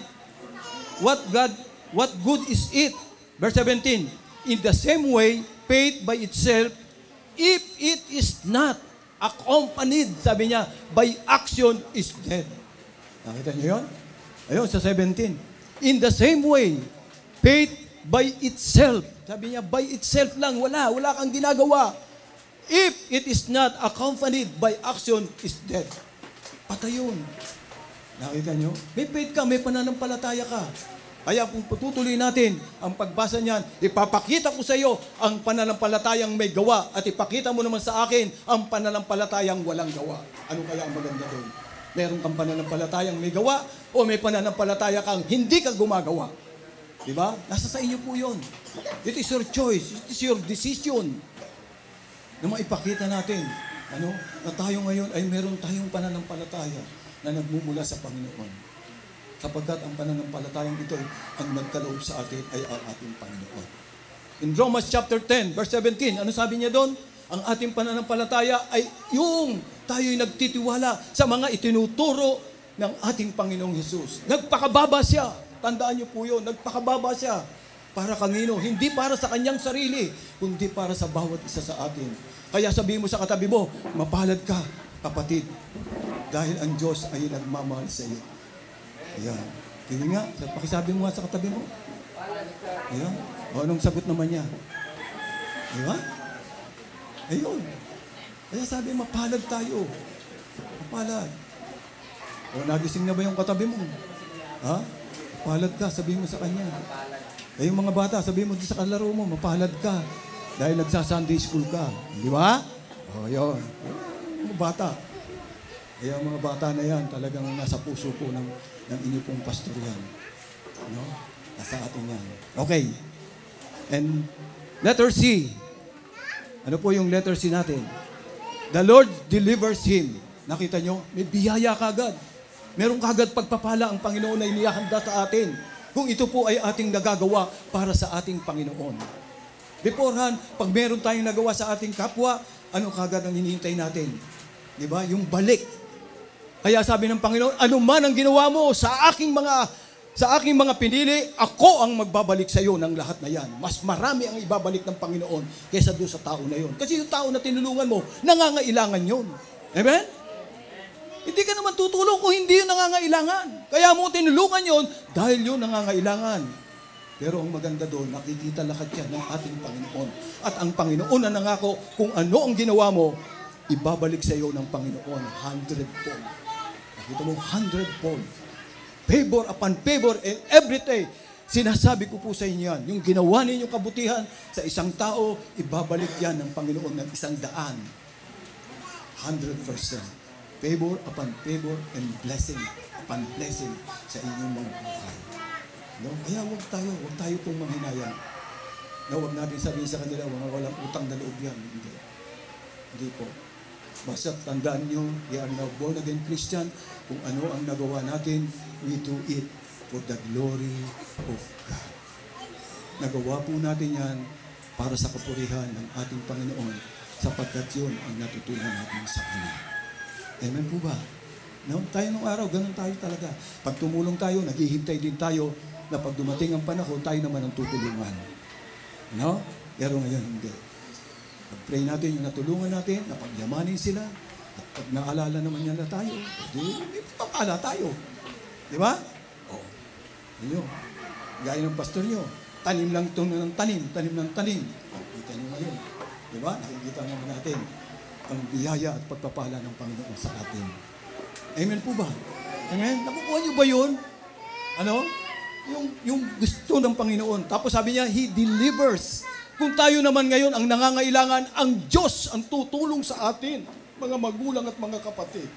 C: what good is it? Verse 17, in the same way, faith by itself, if it is not accompanied, sabi niya, by action is dead. Nakita niyo yun? Ayun, sa 17. In the same way, faith by itself. Sabi niya, by itself lang, wala kang ginagawa. If it is not accompanied by action, is dead. Patay yun. Nakita niyo? May faith ka, may pananampalataya ka. Kaya kung patutuloy natin ang pagbasa niyan, ipapakita ko sa iyo ang pananampalatayang may gawa at ipakita mo naman sa akin ang pananampalatayang walang gawa. Ano kaya ang maganda doon? Meron kang pananampalatayang may gawa o may pananampalataya kang hindi ka gumagawa. Diba? Nasa sa inyo po yun. It is your choice. It is your decision. Na maipakita natin na tayo ngayon ay meron tayong pananampalataya na nagmumula sa Panginoon. Sapagkat ang pananampalatayang ito ang nagkaloob sa atin ay ang ating Panginoon. In Romans chapter 10, verse 17, ano sabi niya doon? Ang ating pananampalataya ay yung tayo'y nagtitiwala sa mga itinuturo ng ating Panginoong Hesus. Nagpakababa siya. Tandaan niyo po yun. Nagpakababa siya. Para kanino? Hindi para sa kanyang sarili, kundi para sa bawat isa sa atin. Kaya sabihin mo sa katabi mo, mapalad ka, kapatid. Dahil ang Diyos ay nagmamahal sa iyo. Ayan. Tingin nga, pakisabi mo nga sa katabi mo. Ayan. O anong sagot naman niya? Ayan. Ayun. Kaya sabi, mapalad tayo. Mapalad. O nagising na ba yung katabi mo? Ha? Mapalad ka, sabihin mo sa kanya. Kaya yung mga bata, sabihin mo sa kalaro mo, mapalad ka. Dahil nagsa-Sunday school ka. Di ba? O, yun. Mga bata. Kaya mga bata na yan, talagang nasa puso po ng inyo pong pastor yan. No? Nasa atin yan. Okay. And letter C. Ano po yung letter C natin? The Lord delivers him. Nakita nyo? May biyaya kagad. Meron kagad pagpapala ang Panginoon na inihanda sa atin. Kung ito po ay ating nagagawa para sa ating Panginoon. Beforehand, pag meron tayong nagawa sa ating kapwa, ano kagad ang hinihintay natin? Diba? Yung balik. Kaya sabi ng Panginoon, ano man ang ginawa mo sa aking mga pinili, ako ang magbabalik sa iyo ng lahat na yan. Mas marami ang ibabalik ng Panginoon kaysa doon sa tao na yon. Kasi yung tao na tinulungan mo, nangangailangan yon. Amen? Hindi ka naman tutulong kung hindi yun nangangailangan. Kaya mo tinulungan yun dahil yun nangangailangan. Pero ang maganda doon, nakikita lahat yan ng ating Panginoon. At ang Panginoon na nangako, kung ano ang ginawa mo, ibabalik sa iyo ng Panginoon 100-fold. Nakita mo, 100-fold. Favor upon favor and every day. Sinasabi ko po sa inyo yan, yung ginawa ninyong kabutihan sa isang tao, ibabalik yan ng Panginoon ng 100. 100%. Favor upon favor and blessing upon blessing sa inyong mga buhay. No? Kaya huwag tayo pong manghinayang. Na huwag natin sabihin sa kanila, walang utang na loob yan. Hindi po. Basta tandaan nyo, we are now born again Christian. Kung ano ang nagawa natin, we do it for the glory of God. Nagawa po natin yan para sa kapurihan ng ating Panginoon sapagkat yun ang natutunan natin sa Kanya. Amen po ba? No? Tayo nung araw, ganun tayo talaga. Pag tumulong tayo, naghihintay din tayo na pag dumating ang panahon, tayo naman ang tutulungan. No? Pero ngayon, hindi. Pag-pray natin yung natulungan natin, napagyamanin sila, pag naalala naman niya na tayo, hindi papala tayo. Di ba? O. Yun. Gaya ng pastor nyo, tanim lang ito ng tanim. O, kita nyo ngayon. Di ba? Nakikita naman natin ang biyaya at pagpapala ng Panginoon sa atin. Amen po ba? Amen? Nakukuha nyo ba yun? Ano? Yung gusto ng Panginoon. Tapos sabi niya, He delivers. Kung tayo naman ngayon ang nangangailangan, ang Diyos ang tutulong sa atin, mga magulang at mga kapatid.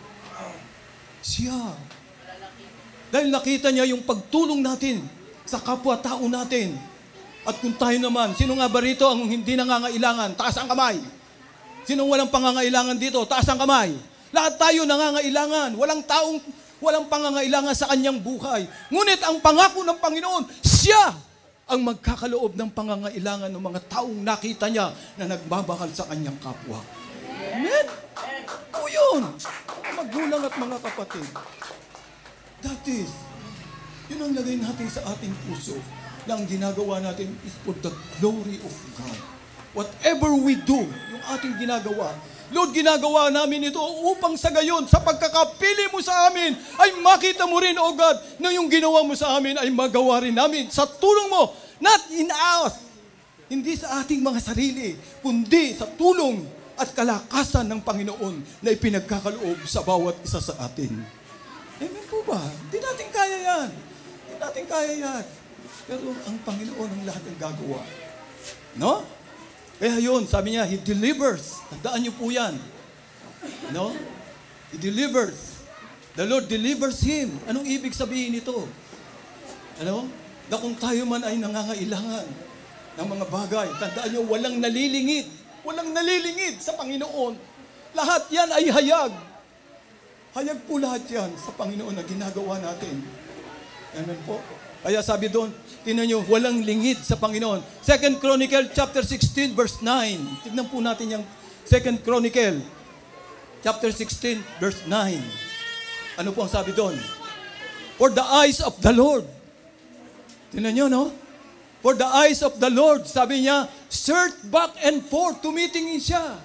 C: Siya. Dahil nakita niya yung pagtulong natin sa kapwa-tao natin. At kung tayo naman, sino nga ba rito ang hindi nangangailangan? Taas ang kamay. Sinong walang pangangailangan dito? Taas ang kamay. Lahat tayo nangangailangan. Walang pangangailangan sa kanyang buhay. Ngunit ang pangako ng Panginoon, siya ang magkakaloob ng pangangailangan ng mga taong nakita niya na nagbabakal sa kanyang kapwa. Amen? O yun. Magulang at mga kapatid. That is, yun ang lagay natin sa ating puso na ang ginagawa natin is for the glory of God. Whatever we do, yung ating ginagawa, Lord, ginagawa namin ito upang sa gayon, sa pagkakapili mo sa amin, ay makita mo rin, O God, na yung ginawa mo sa amin ay magawa rin namin sa tulong mo, not in us, hindi sa ating mga sarili, kundi sa tulong at kalakasan ng Panginoon na ipinagkakaloob sa bawat isa sa atin. Amen po ba? Hindi natin kaya yan. Hindi natin kaya yan. Pero ang Panginoon ang lahat ng gagawa. No? Kaya yun, sabi niya, He delivers. Tandaan niyo po yan. No? He delivers. The Lord delivers him. Anong ibig sabihin nito? Ano? Na kung tayo man ay nangangailangan ng mga bagay, tandaan niyo, walang nalilingid. Walang nalilingid sa Panginoon. Lahat yan ay hayag. Hayag po lahat yan sa Panginoon na ginagawa natin. Amen po. Kaya sabi doon, tingnan nyo, walang lingid sa Panginoon. 2 Chronicle chapter 16 verse 9. Tignan po natin yung 2 Chronicle chapter 16 verse 9. Ano po ang sabi doon? For the eyes of the Lord. Tingnan nyo, no? For the eyes of the Lord, sabi niya, search back and forth, tumitingin siya.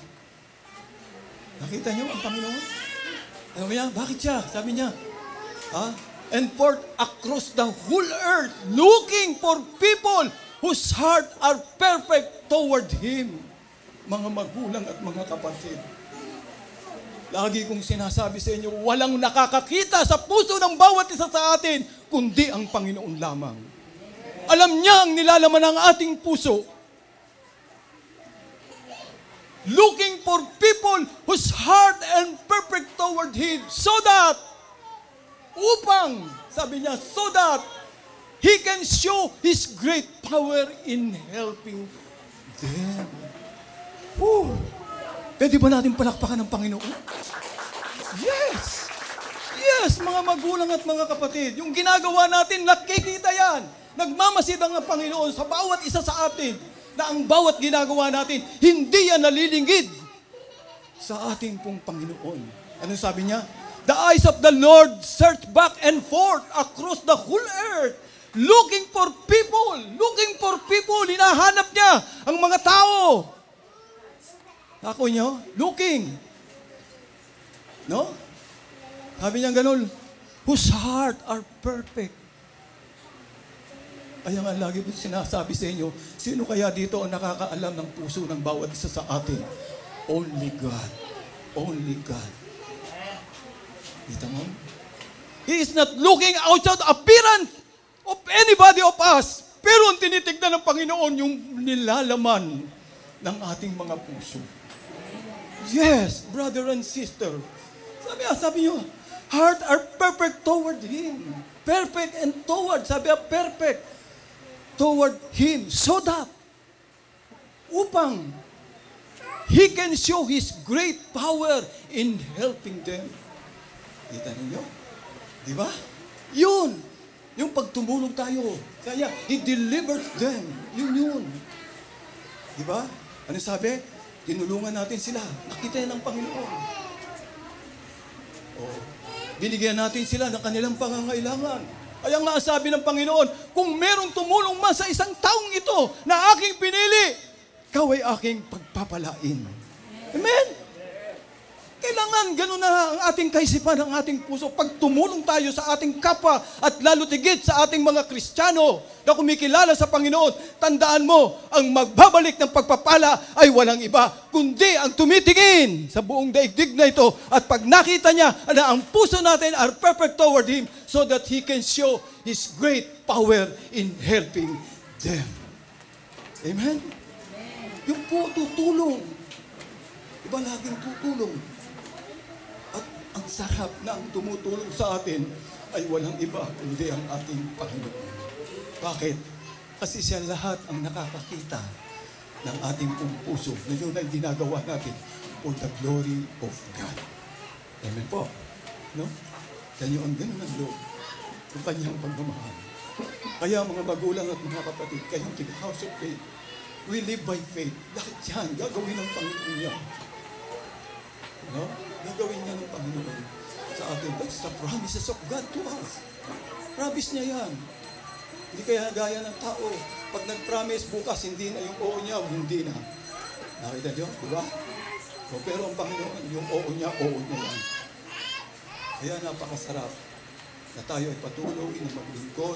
C: Nakita nyo ang Panginoon? Sabi niya, bakit siya? Sabi niya, and forth across the whole earth, looking for people whose heart are perfect toward Him. Mga magulang at mga kapatid. Lagi kong sinasabi sa inyo, walang nakakakita sa puso ng bawat isa sa atin, kundi ang Panginoon lamang. Alam niya ang nilalaman ng ating puso. Looking for people whose heart and perfect toward Him, so that upang, sabi niya, so that He can show His great power in helping them. Woo! Pwede ba natin palakpakan ng Panginoon? Yes! Yes, mga magulang at mga kapatid. Yung ginagawa natin, nakikita yan. Nagmamasid ang Panginoon sa bawat isa sa atin na ang bawat ginagawa natin, hindi yan nalilingid sa ating pong Panginoon. Anong sabi niya? The eyes of the Lord search back and forth across the whole earth, looking for people. Looking for people. Hinahanap niya ang mga tao. Ako nyo? Looking. No? Sabi niya ganun, whose heart are perfect. Kaya nga lagi ko sinasabi sa inyo, sino kaya dito ang nakakaalam ng puso ng bawat isa sa atin? Only God. Only God. Kita mo? He is not looking outside appearance of anybody of us. Pero ang tinitignan ng Panginoon yung nilalaman ng ating mga puso. Yes, brother and sister. Sabi niyo, heart are perfect toward Him. Perfect and toward. Sabi niya, perfect toward Him. So that, upang He can show His great power in helping them. Kita ninyo? Di ba? Yun. Yung pagtumulong tayo. Kaya, He delivers them. Yun. Di ba? Ano sabi? Tinulungan natin sila. Nakita yan ng Panginoon. Binigyan natin sila ng kanilang pangangailangan. Kaya nga sabi ng Panginoon, kung merong tumulong man sa isang taong ito na aking pinili, ikaw ay aking pagpapalain. Amen? Kailangan ganun na ang ating kaisipan, ang ating puso. Pag tumulong tayo sa ating kapwa at lalo tigit sa ating mga Kristiyano na kumikilala sa Panginoon, tandaan mo, ang magbabalik ng pagpapala ay walang iba, kundi ang tumitingin sa buong daigdig na ito. At pag nakita niya na ang puso natin are perfect toward Him so that He can show His great power in helping them. Amen? Yung po tutulong. Diba laging tutulong? Ang sarap na ang tumutulong sa atin ay walang iba kundi ang ating Panginoon. Bakit? Kasi siya lahat ang nakakakita ng ating puso na yun ay ginagawa natin for the glory of God. Amen po. No? Kanya ang ganun ang loob ng kanyang pagmamahal. Kaya mga magulang at mga kapatid, kayong House of Faith, we live by faith. Lahat yan, gagawin ng Panginoon yan. No? Gagawin niya ng Panginoon sa atin. That's the promises of God to us. Promise niya yan. Hindi kaya gaya ng tao. Pag nag-promise bukas, hindi na yung oo niya, hindi na. Nakita niyo? Diba? So, pero ang Panginoon, yung oo niya yan. Kaya napakasarap na tayo ay patuloy na maglingkod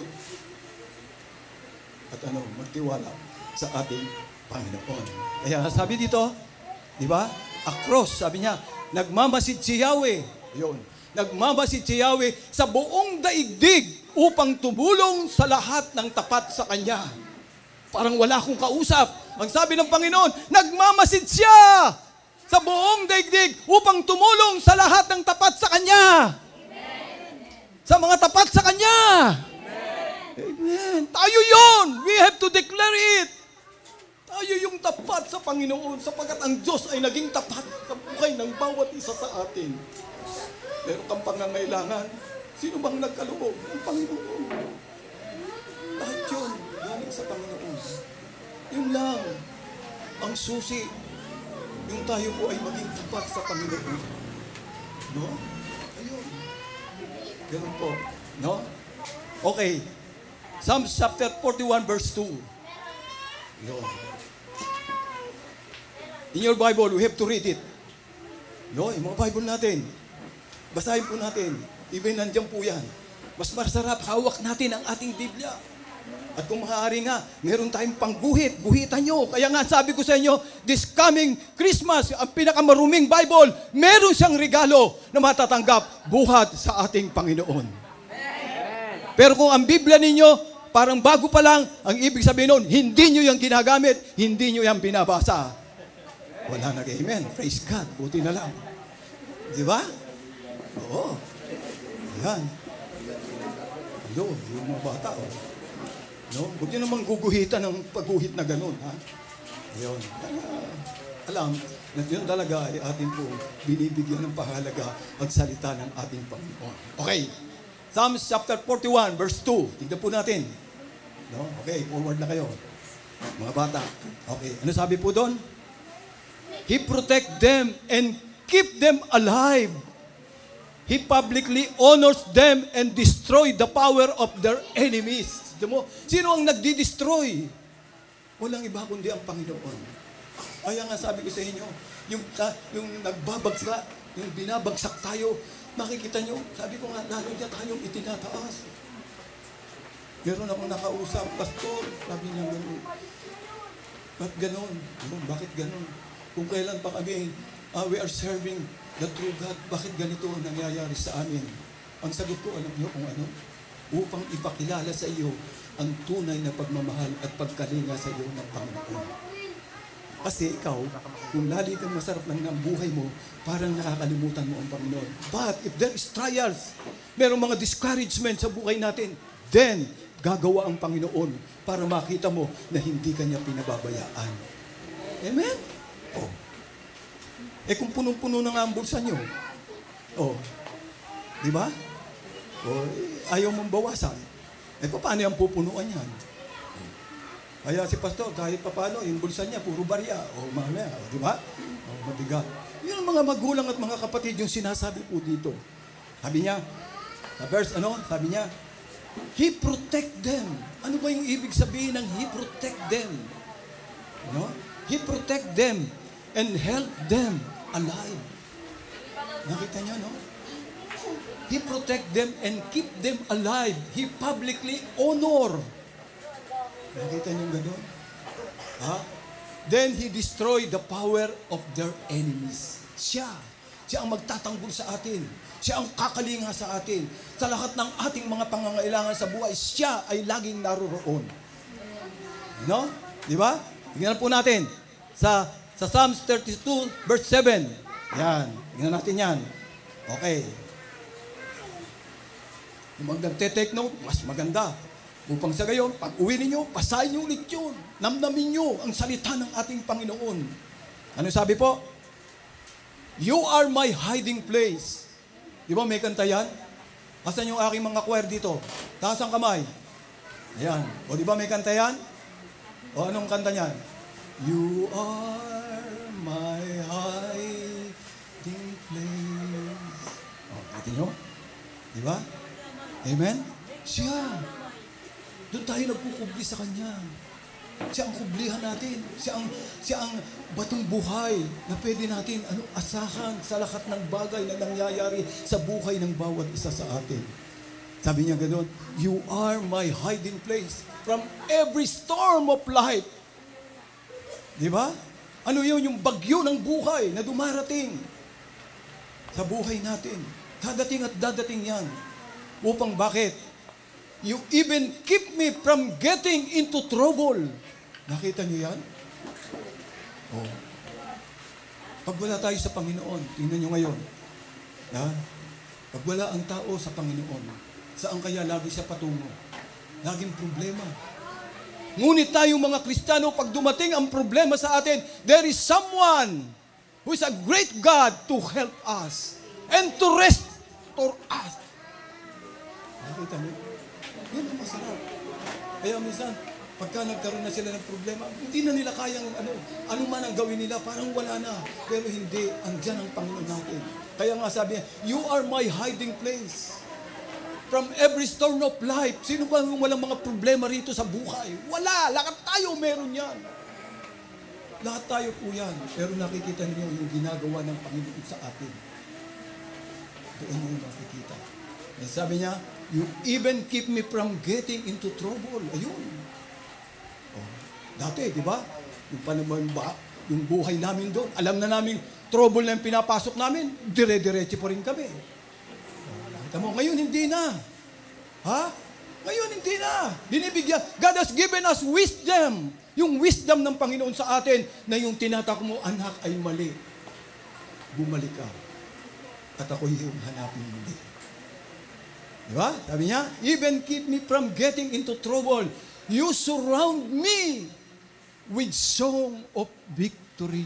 C: at magtiwala sa ating Panginoon. Kaya sabi dito, di ba? Across, sabi niya, nagmamasid si Yahweh. Yun. Nagmamasid si Yahweh sa buong daigdig upang tumulong sa lahat ng tapat sa Kanya. Parang wala akong kausap. Ang sabi ng Panginoon, nagmamasid siya sa buong daigdig upang tumulong sa lahat ng tapat sa Kanya. Amen. Sa mga tapat sa Kanya. Amen. Amen. Tayo yun. We have to declare it. Tayo yung tapat sa Panginoon sapagkat ang Diyos ay naging tapat sa buhay ng bawat isa sa atin. Pero kang pangangailangan, sino bang nagkaloob? Ang Panginoon. Lahat yun, galing sa Panginoon. Yun lang, ang susi, yung tayo po ay maging tapat sa Panginoon. No? Ayun. Ganun po. No? Okay. Psalms chapter 41 verse 2. Yun. In your Bible, we have to read it. No, yung mga Bible natin. Basahin po natin. Even nandiyan po yan. Mas masarap, hawak natin ang ating Biblia. At kung maaari nga, meron tayong pangguhit. Guhitan nyo. Kaya nga sabi ko sa inyo, this coming Christmas, ang pinakamaruming Bible, meron siyang regalo na matatanggap buhat sa ating Panginoon. Pero kung ang Biblia ninyo, parang bago pa lang, ang ibig sabihin nun, hindi nyo yung ginagamit, hindi nyo yung binabasa. Wala nag-amen. Praise God. Buti na lang. Di ba? Oo. Yan. Hello, yung mga bata. Oh. No? Huwag nyo namang guguhitan ng pagguhit na ganun. Ha? Yun. Alam, yun talaga ay ating po binibigyan ng pahalaga ang salita ng ating Panginoon. Okay. Psalms chapter 41, verse 2. Tignan po natin. No? Okay, forward na kayo. Mga bata. Okay. Ano sabi po doon? He protect them and keep them alive. He publicly honors them and destroy the power of their enemies. Sino ang nagdi-destroy? Walang iba kundi ang Panginoon. Kaya nga sabi ko sa inyo, yung nagbabagsak, yung binabagsak tayo, Makikita nyo, sabi ko nga, lalo niya tayong itinataas. Meron akong nakausap, pastor, sabi niya gano'n. Ba't gano'n? Bakit gano'n? Kung kailan pa kami, we are serving the true God, bakit ganito ang nangyayari sa amin? Ang sagot ko, alam niyo kung ano? Upang ipakilala sa iyo ang tunay na pagmamahal at pagkalinga sa iyo ng Panginoon. Kasi ikaw, kung lali kang masarap lang ng buhay mo, parang nakakalimutan mo ang Panginoon. But if there is trials, merong mga discouragement sa buhay natin, then gagawa ang Panginoon para makita mo na hindi kanya pinababayaan. Amen? Oh. Kung punong-puno na nga ang bulsa nyo, di ba? Ayaw mong bawasan. Paano yung pupunuan yan? Kaya si pastor, kahit papano, yung bulsa niya, puro barya. Mamaya, di ba? Mabigat. Yung mga magulang at mga kapatid, yung sinasabi po dito. Sabi niya, sa verse, sabi niya, He protect them. Ano ba yung ibig sabihin ng He protect them? He protect them and help them alive. Nakita niyo, no? He protect them and keep them alive. He publicly honor. Nakita niyo gano'n? Then He destroy the power of their enemies. Siya ang magtatanggol sa atin. Siya ang kakalinga sa atin. Sa lahat ng ating mga pangangailangan sa buhay, siya ay laging naroroon. No? Di ba? Tingnan po natin sa Psalms 32 verse 7. Yan. Tingnan natin yan. Okay. Yung magte-take note, mas maganda. Upang sa gayon, pag uwi ninyo, pasahin nyo ulit yun. Namnamin nyo ang salita ng ating Panginoon. Ano sabi po? You are my hiding place. Di ba may kanta yan? Asan yung aking mga choir dito? Taas ang kamay. Ayan. O di ba may kanta yan? O anong kanta niyan? You are my hiding place. O, natin nyo? Di ba? Amen? Siya. Doon tayo nagkukubli sa Kanya. Siya ang kublihan natin. Siya ang batong buhay na pwede natin asahan sa lahat ng bagay na nangyayari sa buhay ng bawat isa sa atin. Sabi niya gano'n, You are my hiding place from every storm of life. Di ba? Ano yun? Yung bagyo ng buhay na dumarating sa buhay natin. Dadating at dadating yan. Upang bakit? You even keep me from getting into trouble. Nakita niyo yan? Oh. Pag wala tayo sa Panginoon, tingnan niyo ngayon. Pag wala ang tao sa Panginoon, saan kaya lagi siya patungo? Laging problema. Ngunit tayong mga Kristiyano, pag dumating ang problema sa atin, there is someone who is a great God to help us and to restore us. Nakita niyo? Yan ang masarap. Kaya minsan, pagka nagkaroon na sila ng problema, hindi na nila kayang ano man ang gawin nila, parang wala na. Pero hindi, andyan ang Panginoon natin. Kaya nga sabi niya, You are my hiding place. From every storm of life. Sino ba yung walang mga problema rito sa buhay? Wala! Lahat tayo meron yan. Lahat tayo po yan. Pero nakikita niyo yung ginagawa ng Panginoon sa atin. Doon yung makikita. And sabi niya, You even keep me from getting into trouble. Ayun. Dati, di ba? Yung buhay namin doon, alam na namin, trouble na yung pinapasok namin, dire-diretso po rin kami. Nakita mo, ngayon hindi na. Ngayon hindi na. Binibigyan. God has given us wisdom. Yung wisdom ng Panginoon sa atin, na yung tinatak mo, anak, ay mali. Bumalik ka. At ako'y yung hanapin muli. Di ba? Sabi niya, even keep me from getting into trouble. You surround me with song of victory.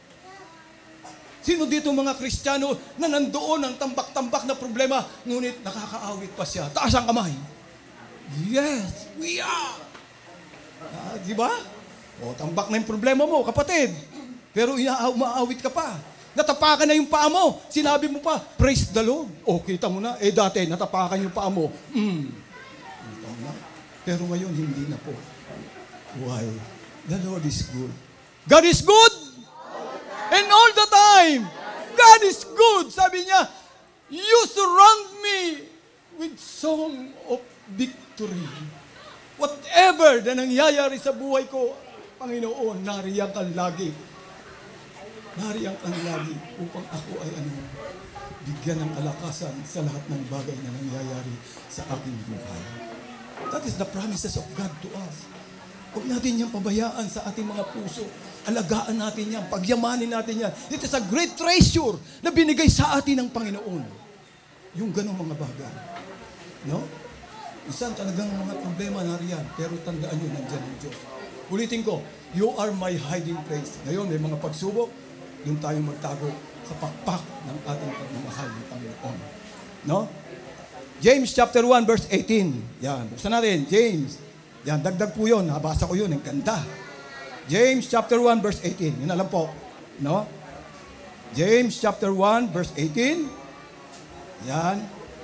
C: Sino dito mga Kristiyano na nandoon ang tambak-tambak na problema, ngunit nakakaawit pa siya? Taas ang kamay. Yes, we are. Di ba? Tambak na yung problema mo, kapatid. Pero umaawit ka pa. Natapakan na yung paa mo. Sinabi mo pa, praise the Lord. Kita mo na. Dati, natapakan yung paa mo. Pero ngayon, hindi na po. Why? The Lord is good. God is good! And all the time! God is good! Sabi niya, You surround me with song of victory. Whatever na nangyayari sa buhay ko, Panginoon, nariyan ka lagi. Nariyan ka lagi upang ako ay bigyan ng kalakasan sa lahat ng bagay na nangyayari sa aking buhay. That is the promises of God to us. Huwag natin niyang pabayaan sa ating mga puso. Alagaan natin yan, pagyamanin natin yan. It is a great treasure na binigay sa atin ng Panginoon. Yung ganong mga bagay. No? Isang talagang mga problema nariyan, pero tandaan nyo, nandiyan ang Diyos. Ulitin ko, you are my hiding place. Ngayon, may mga pagsubok, yung tayong magtago sa pakpak ng ating pagmamahal ng Panginoon. No? James chapter 1 verse 18. Yan, buksan natin, James. Yan, dagdag po yun. Nabasa ko yun, ang ganda. James chapter 1 verse 18. Yun alam po. No? James chapter 1 verse 18. Yan.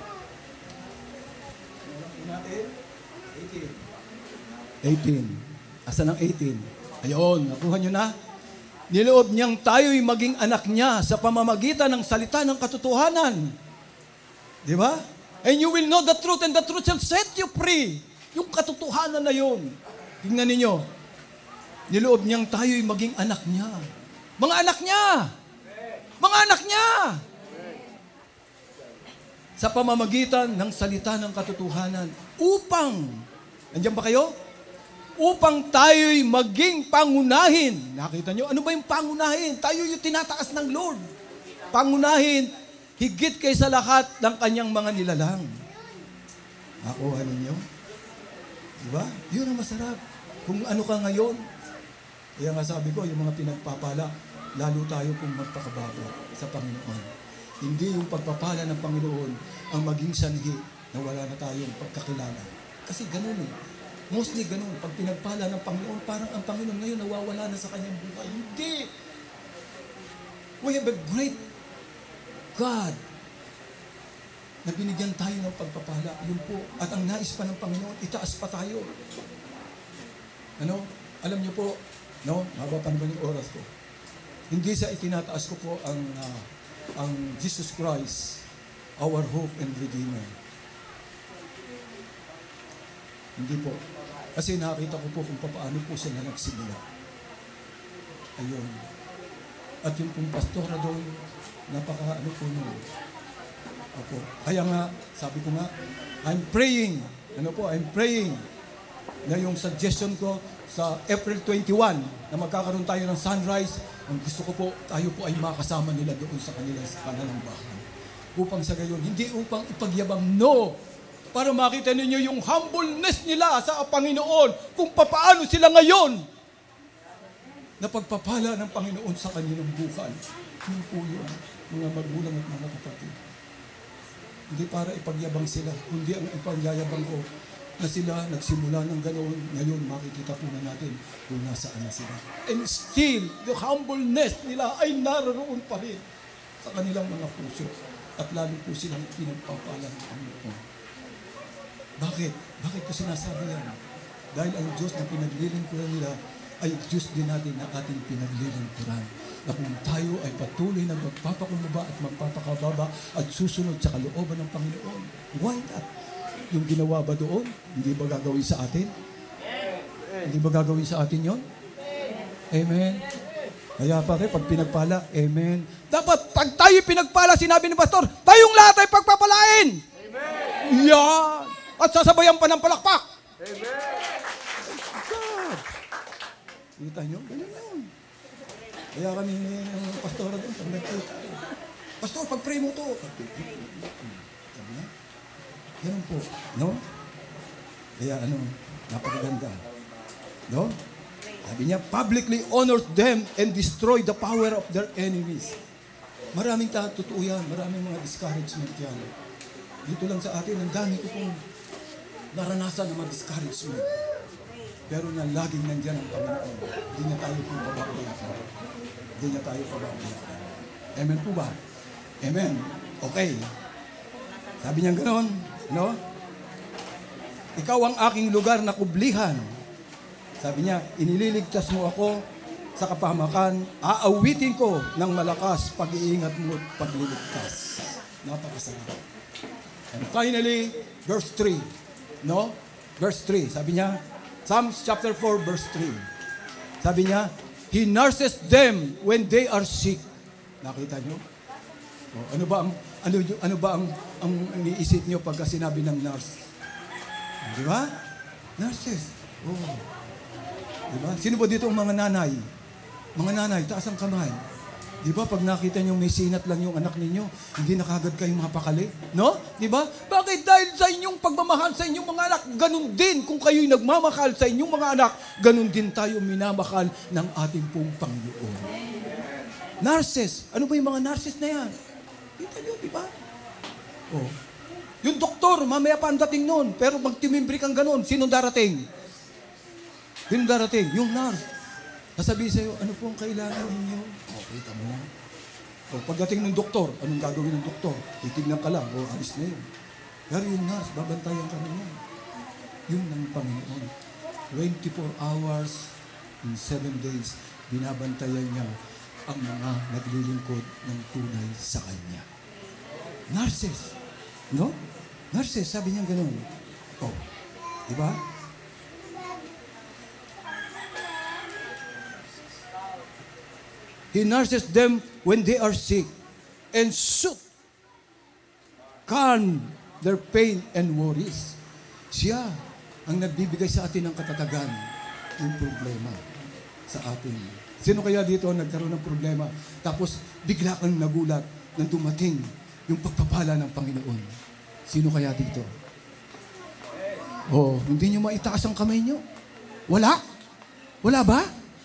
C: 18. Asa ng 18? Ayun, nakuha nyo na? Niloob niyang tayo'y maging anak niya sa pamamagitan ng salita ng katotohanan. Di ba? And you will know the truth and the truth shall set you free. Yung katotohanan na yun. Tingnan ninyo. Niloob niyang tayo'y maging anak niya. Mga anak niya! Mga anak niya! Sa pamamagitan ng salita ng katotohanan upang, nandiyan ba kayo? Upang tayo'y maging pangunahin. Nakita nyo? Ano ba yung pangunahin? Tayo yung tinataas ng Lord. Pangunahin, higit kaysa lahat ng kanyang mga nilalang. Nakuha ninyo? Diba? Yun ang masarap. Kung ano ka ngayon, kaya nga sabi ko, yung mga pinagpapala, lalo tayo kung magpakababa sa Panginoon. Hindi yung pagpapala ng Panginoon ang maging sanhi na wala na tayong pagkakilala. Kasi ganun eh. Mostly ganun. Pag pinagpala ng Panginoon, parang ang Panginoon ngayon nawawala na sa kanyang buhay. Hindi! We have a great God na binigyan tayo ng pagpapala. Yun po. At ang nais pa ng Panginoon, itaas pa tayo. Ano? Alam niyo po, no? Maba pa naman yung oras ko. Hindi sa itinataas ko po ang Jesus Christ, our hope and Redeemer. Hindi po. Kasi nakita ko po kung paano po sila nagsimula. Ayun. At yung pong pastora doon, napaka-ano po nun. Opo. Kaya nga, sabi ko nga, I'm praying. I'm praying na yung suggestion ko sa April 21 na magkakaroon tayo ng sunrise, ang gusto ko po, tayo po ay makasama nila doon sa kanilang pananambahan. Upang sa gayon, hindi upang ipagyabang, no! Para makita ninyo yung humbleness nila sa Panginoon, kung papaano sila ngayon na pagpapala ng Panginoon sa kanilang buhay. Yun po yun, mga magulang at mga kapatid. Hindi para ipagyabang sila, kundi ang ipagyayabang ko na sila nagsimula ng ganoon. Ngayon, makikita po na natin kung nasaan na sila. And still, the humbleness nila ay naroon pa rin sa kanilang mga puso. At lalo po silang pinagpapala ng Panginoon. Bakit? Bakit ko sinasabi yan? Dahil ang Diyos na pinaglilingkuran nila ay Diyos din natin na ating pinaglilingkuran. Na kung tayo ay patuloy na magpapakumbaba at magpapakababa at susunod sa kalooban ng Panginoon, why not? Yung ginawa ba doon, hindi ba gagawin sa atin? Hindi ba gagawin sa atin yon? Amen. Kaya pare, pag pinagpala, amen. Dapat, pag tayo pinagpala, sinabi ni Pastor, tayong lahat ay pagpapalain. Amen. Yan. At sasabayan pa ng palakpak. Amen. God. Kita nyo? Ganyan yun. Kaya kami ng pastora doon, pag nagkita. Pastor, pag-pray mo to. Sabi niya, ganun po. No? Kaya napakaganda. No? Sabi niya, publicly honor them and destroy the power of their enemies. Maraming totoo yan. Maraming mga discouragement yan. Dito lang sa atin, ang dami ko pong naranasan ng mga discouragement. Pero na laging nandyan ang Panginoon. Hindi na tayo pong pababayakan. Hindi na tayo pababayakan. Amen po ba? Amen. Okay. Sabi niya gano'n, no? Ikaw ang aking lugar na kublihan. Sabi niya, inililigtas mo ako sa kapahamakan, aawitin ko ng malakas pag-iingat mo at pagliligtas. Napakasarap. And finally, verse 3. No? Verse 3. Sabi niya, Psalms chapter 4, verse 3. Sabi niya, He nurses them when they are sick. Nakita niyo? O, ano ba ang iniisip niyo pagka sinabi ng nurse? Di ba? Nurses. Oh. Di ba? Sino ba dito ang mga nanay? Mga nanay, taas ang kamay. Di ba, pag nakita niyo may sinat lang yung anak ninyo, hindi na kagad kayo mapakali? No? Di ba? Bakit? Dahil sa inyong pagmamahal sa inyong mga anak, ganun din. Kung kayo'y nagmamahal sa inyong mga anak, ganun din tayo minamahal ng ating pong Panginoon. Nurses. Ano ba yung mga nurses na yan? Kita niyo, di ba? Oh. Yung doktor, mamaya pa ang dating nun. Pero magtimimbre kang ganun, sinong darating? Sinong darating? Yung nurse. Sasabihin sa'yo, ano po ang kailangan ninyo? O, kita mo na. O, pagdating ng doktor, anong gagawin ng doktor? Titignan ka lang, o, alis na yun. Pero yung nurse, babantayan ka na yan. Yun ang Panginoon. 24 hours in 7 days, binabantayan niya ang mga naglilingkod ng tunay sa Kanya. Nurses. No? Nurses, sabi niya gano'n. O, di ba? He nurses them when they are sick and soothe, calm their pain and worries. Siya ang nagbibigay sa atin ng katatagan ng problema sa atin. Sino kaya dito nagkaroon ng problema tapos bigla kang nagulat nang dumating yung pagpapala ng Panginoon? Sino kaya dito? Oh, hindi nyo maitaas ang kamay nyo? Wala? Wala ba?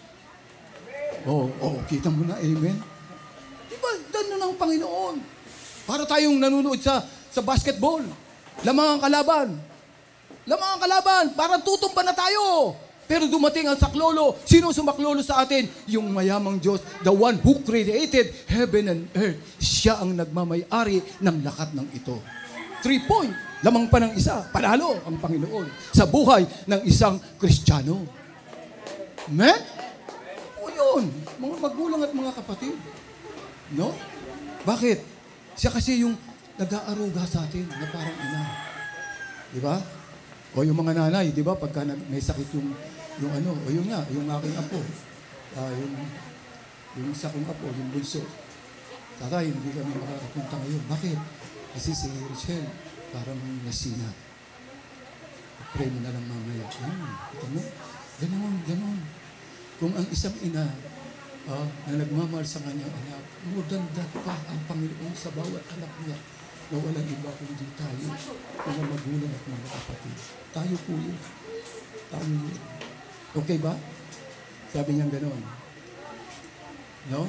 C: Kita mo na, amen? Diba, ganun ang Panginoon. Para tayong nanonood sa basketball. Lamang ang kalaban. Lamang ang kalaban. Parang tutumba na tayo. Pero dumating ang saklolo. Sino sumaklolo sa atin? Yung mayamang Diyos, the one who created heaven and earth. Siya ang nagmamay-ari ng lahat ng ito. 3 point. Lamang pa ng isa. Panalo ang Panginoon sa buhay ng isang Kristiyano. Amen? Yun, mga magulang at mga kapatid. No? Bakit? Siya kasi yung nag-aaruga sa atin na parang ina. Di ba? O yung mga nanay, di ba? Pagka may sakit yung ano, o yun nga, yung aking apo. Yung isa kong apo, yung bunso. Tatay, hindi kami makakapunta ngayon. Bakit? Kasi si Richelle, parang nasina. Pray mo na lang mamaya. Ito mo? Ganon. Kung ang isang ina na nagmamahal sa kanyang anak, more than that pa ang Panginoon sa bawat anak niya na walang iba kundi tayo, mga magulang at mga kapatid. Tayo po yun. Tayo yun. Okay ba? Sabi niya gano'n. No?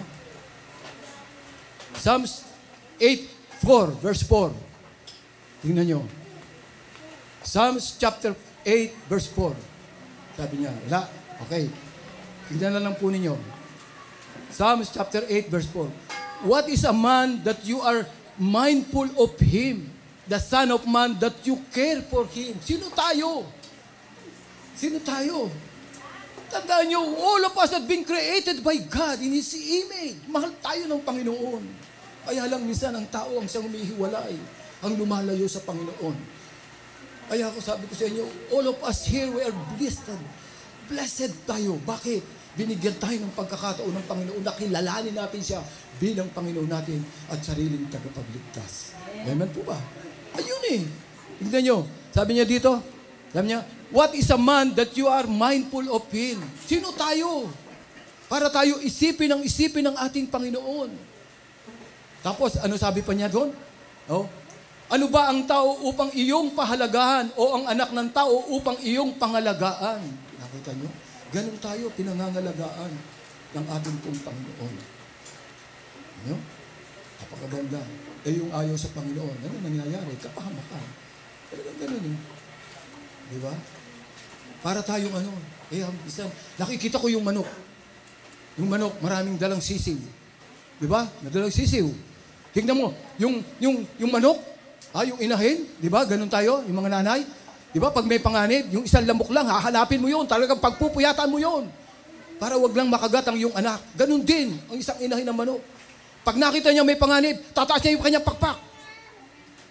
C: Psalms 8:4, verse 4. Tingnan nyo. Psalms chapter 8, verse 4. Sabi niya, wala. Okay. Tingnan na lang po ninyo. Psalms chapter 8, verse 4. What is a man that you are mindful of him? The son of man that you care for him. Sino tayo? Sino tayo? Tandaan nyo, all of us have been created by God in His image. Mahal tayo ng Panginoon. Kaya lang minsan ang tao ang siyang humihiwalay, ang lumalayo sa Panginoon. Kaya ako sabi ko sa inyo, all of us here, we are blessed. Blessed tayo. Bakit? Binigyan tayo ng pagkakataon ng Panginoon na kilalanin natin siya bilang Panginoon natin at sariling tagapagligtas. Amen po ba? Ayun eh. Tignan nyo. Sabi niya dito, sabi niya, what is a man that you are mindful of him? Sino tayo? Para tayo isipin ng ating Panginoon. Tapos, ano sabi pa niya doon? Oh, ano ba ang tao upang iyong pahalagahan o ang anak ng tao upang iyong pangalagaan? Nakita nyo? Ganun tayo, pinangangalagaan ng ating pong Panginoon. Ano? Napakaganda. Yung ayaw sa Panginoon, ano nangyayari? Kapahamakan. Talagang ganun eh. Di ba? Para tayong isang, nakikita ko yung manok. Yung manok, maraming dalang sisiw. Di ba? Nadalang sisiw. Tingnan mo, yung manok, yung inahin, di ba? Ganun tayo, yung mga nanay. Di ba? Pag may panganib, yung isang lamok lang, hahanapin mo yun. Talagang pagpupuyatan mo yun. Para wag lang makagat ang iyong anak. Ganun din ang isang inahin ng manok. Pag nakita niya may panganib, tataas niya yung kanyang pakpak.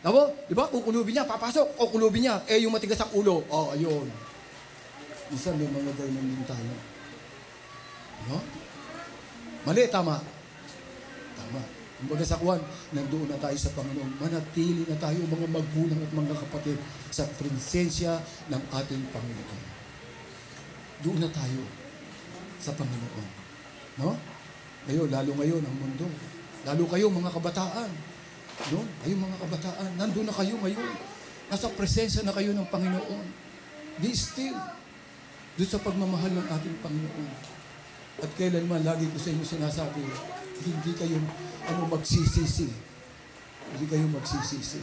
C: Tama? Di ba? Kukulubin niya, papasok, kukulubin niya. Yung matigas ang ulo. Ayun. Minsan may mga ganyan din tayo. No? Mali, tama. Tama. Kumbaga sa kuwan, nandoon na tayo sa Panginoon. Manatili na tayo, mga magulang at mga kapatid, sa presensya ng ating Panginoon. Doon na tayo sa Panginoon. No? Ngayon, lalo ngayon ang mundo. Lalo kayo, mga kabataan. No? Kayo, mga kabataan, nandoon na kayo ngayon. Nasa presensya na kayo ng Panginoon. Be still. Doon sa pagmamahal ng ating Panginoon. At kailanman, lagi ko sa inyo sinasabi, hindi kayo magsisisi. Hindi kayo magsisisi.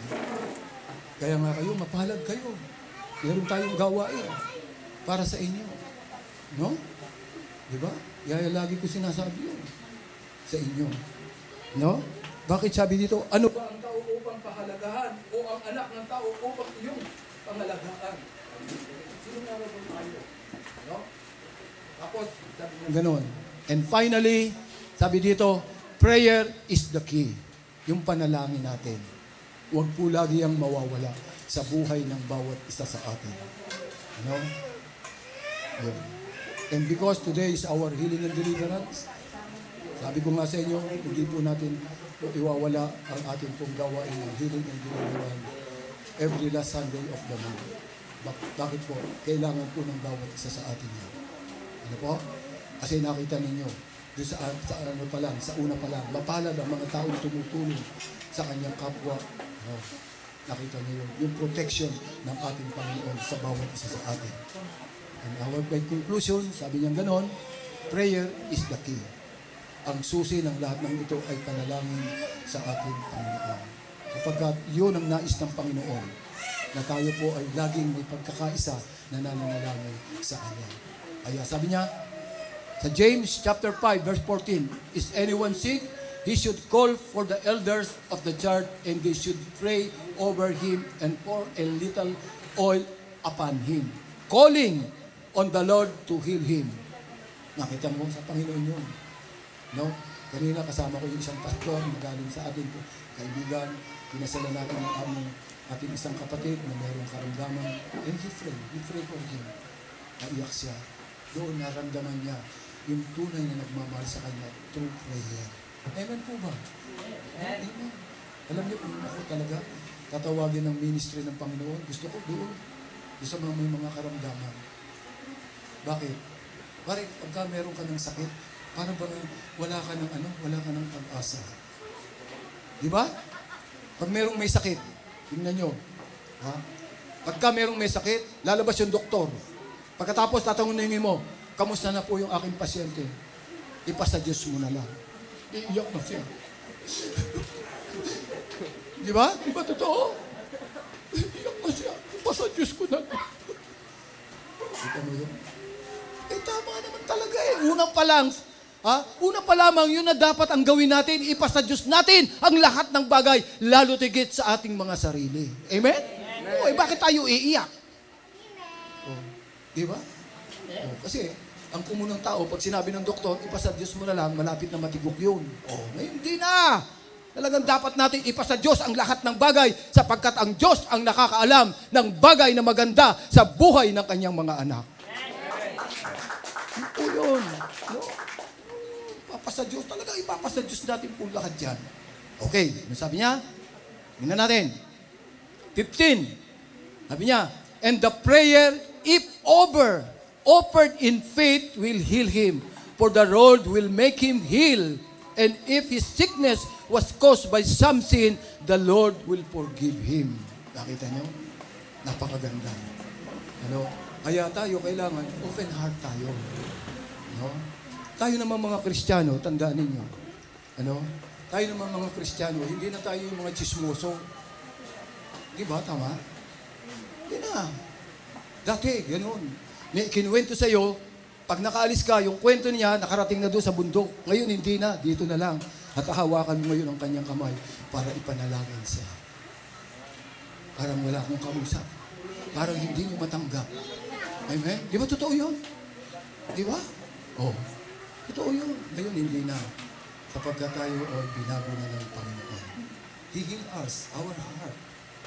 C: Kaya nga kayo, mapalad kayo. Meron tayong gawain para sa inyo. No? Diba? Kaya lagi ko sinasabi yun sa inyo. No? Bakit sabi dito, ano ba ang tao upang pahalagahan o ang anak ng tao upang iyong pangalagaan? Sino nga ba tayo? No? Tapos, sabi nga ganon. And finally, sabi dito, prayer is the key. Yung panalangin natin. Huwag po lagi ang mawawala sa buhay ng bawat isa sa atin. No? Yun. And because today is our healing and deliverance, sabi ko nga sa inyo, hindi po natin iwawala ang ating pong gawain ng healing and deliverance every last Sunday of the month. Bakit po? Kailangan po ng bawat isa sa atin yan. Ano po? Kasi nakita ninyo, doon sa ano pa lang, sa una pa lang, mapalad ang mga taong tumutulong sa kanyang kapwa. Nakita niyo yung protection ng ating Panginoon sa bawat isa sa atin. And our by conclusion, sabi niya ganon, prayer is the key. Ang susi ng lahat ng ito ay panalangin sa ating Panginoon. Kapag yun ang nais ng Panginoon, na tayo po ay laging may pagkakaisa na nananalangin sa Kanya. Kaya sabi niya, sa James chapter 5 verse 14, is anyone sick? He should call for the elders of the church and they should pray over him and pour a little oil upon him, calling on the Lord to heal him. Nakita mo sa Panginoon yun. No? Kanina kasama ko yung isang pastor na galing sa ating kaibigan. Pinasala natin ang ating isang kapatid na mayroong karamdaman. And he prayed for him. Naiyak siya. Doon naramdaman niya yung tunay na nagmamahal sa kanya through prayer. Amen po ba? Amen. Alam niyo kung ako talaga tatawagin ng ministry ng Panginoon, gusto ko doon sa mga may mga karamdaman. Bakit? Bakit pagka meron ka ng sakit, parang ba wala ka ng pag-asa. Di ba? Pag merong may sakit, tingnan nyo. Ha? Pagka merong may sakit, lalabas yung doktor. Pagkatapos, tatanungin mo, kamusta na po yung aking pasyente? Ipasa Diyos mo na lang. Iiyak na siya. Di ba? Di ba totoo? Iiyak na siya. Ipasa Diyos ko na lang. Ito mo yun? Tama naman talaga Una pa lamang yun na dapat ang gawin natin, ipasa Diyos natin ang lahat ng bagay, lalo tigit sa ating mga sarili. Amen? Amen. Bakit tayo iiyak? Di ba? Kasi, ang kumunang tao, pag sinabi ng doktor, ipasa Diyos mo na lang, malapit na matigok yun. Ngayon, hindi na. Talagang dapat natin ipasa Diyos ang lahat ng bagay sapagkat ang Diyos ang nakakaalam ng bagay na maganda sa buhay ng kanyang mga anak. Ito yun. No? Ipapasa Diyos. Talagang ipapasa Diyos natin po lahat yan. Okay. Ano sabi niya? Tingnan natin. 15. Sabi niya, and the prayer, if offered in faith, will heal him. For the Lord will make him heal. And if his sickness was caused by some sin, the Lord will forgive him. Nakita niyo? Napakaganda. Ano? Kaya tayo kailangan, open heart tayo. No? Tayo naman mga Kristiyano, tandaan ninyo. Ano? Tayo naman mga Kristiyano, hindi na tayo yung mga chismoso. Di ba? Tama? Hindi na. Dati, ganoon. May kinuwento sa'yo, pag nakaalis ka, yung kwento niya, nakarating na doon sa bundok. Ngayon, hindi na. Dito na lang. At hawakan mo ngayon ang kanyang kamay para ipanalangin siya. Parang wala akong kausap. Parang hindi mo matanggap. Amen? Di ba totoo yun? Di ba? Totoo yun. Ngayon, hindi na. Kapag tayo binago na ng Panginoon. He heal us, our heart.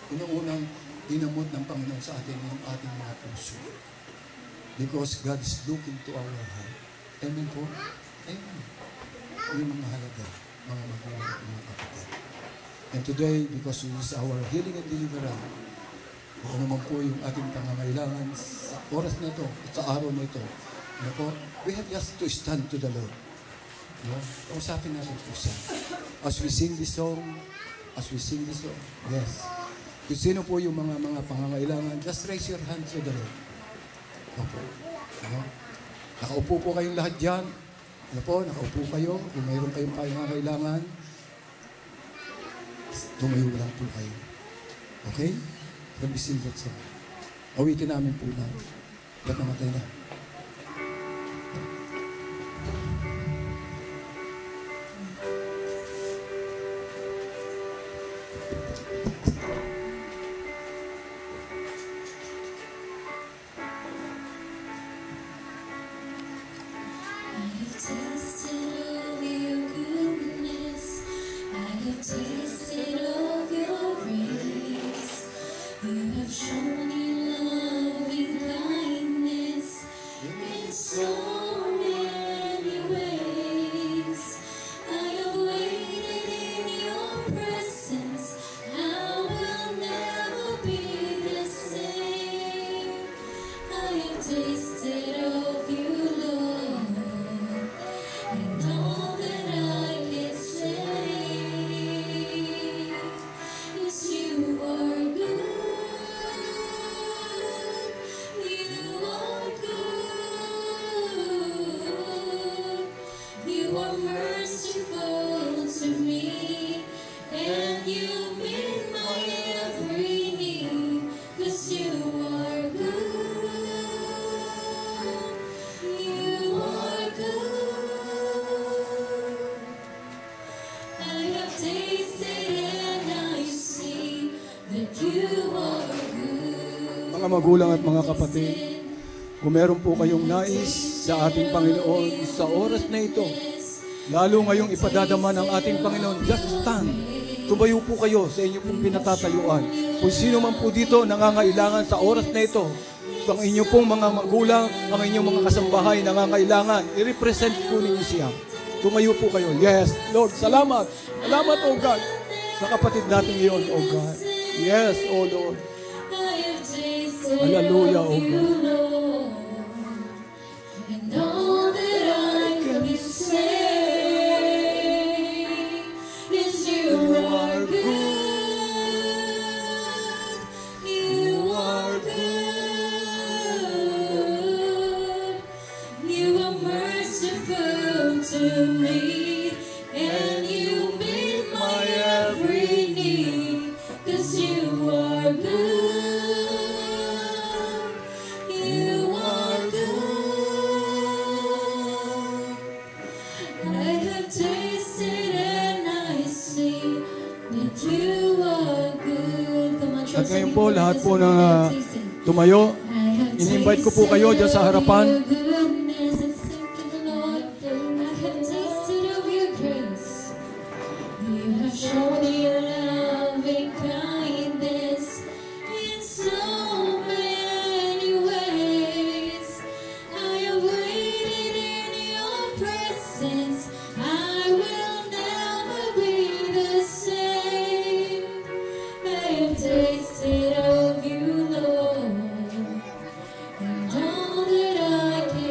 C: Unang-unang dinamot ng Panginoon sa atin yung ating mga puso. Because God is looking to our heart. Amen po? Amen. Yung mga halaga, mga magulang at mga kapatid. And today, because it is our healing and deliverance, kung ano man po yung ating pangangailangan sa oras na ito, sa araw na ito, ano po, we have just to stand to the Lord. No? Kausapin natin po siya. As we sing this song, yes. Kung sino po yung mga pangangailangan, just raise your hands to the Lord. Opo. No? Nakaupo po kayong lahat dyan. Ano po, nakaupo kayo. Kung mayroon kayong pangangailangan, tumayo lang po kayo. Okay? Let me sing that song. Awitin namin po na. Ba't namatay na? Mga magulang at mga kapatid, kung meron po kayong nais sa ating Panginoon sa oras na ito, lalo ngayong ipadadama ng ating Panginoon, just stand. Tumayo po kayo sa inyong pong pinatatayuan. Kung sino man po dito nangangailangan sa oras na ito, ang inyong pong mga magulang, ang inyong mga kasambahay nangangailangan, i-represent po ninyo siya. Tumayo po kayo. Yes, Lord, salamat. Salamat, O God, sa kapatid natin ngayon, O God. Yes, O Lord. Hallelujah, O God.
G: And all that I can say is you are good. You are good. You are merciful to me, and you meet my every need, 'cause you are good.
C: At ngayon po, lahat po na tumayo, in-invite ko po kayo dyan sa harapan.
G: Tasted of you, Lord, and all that I can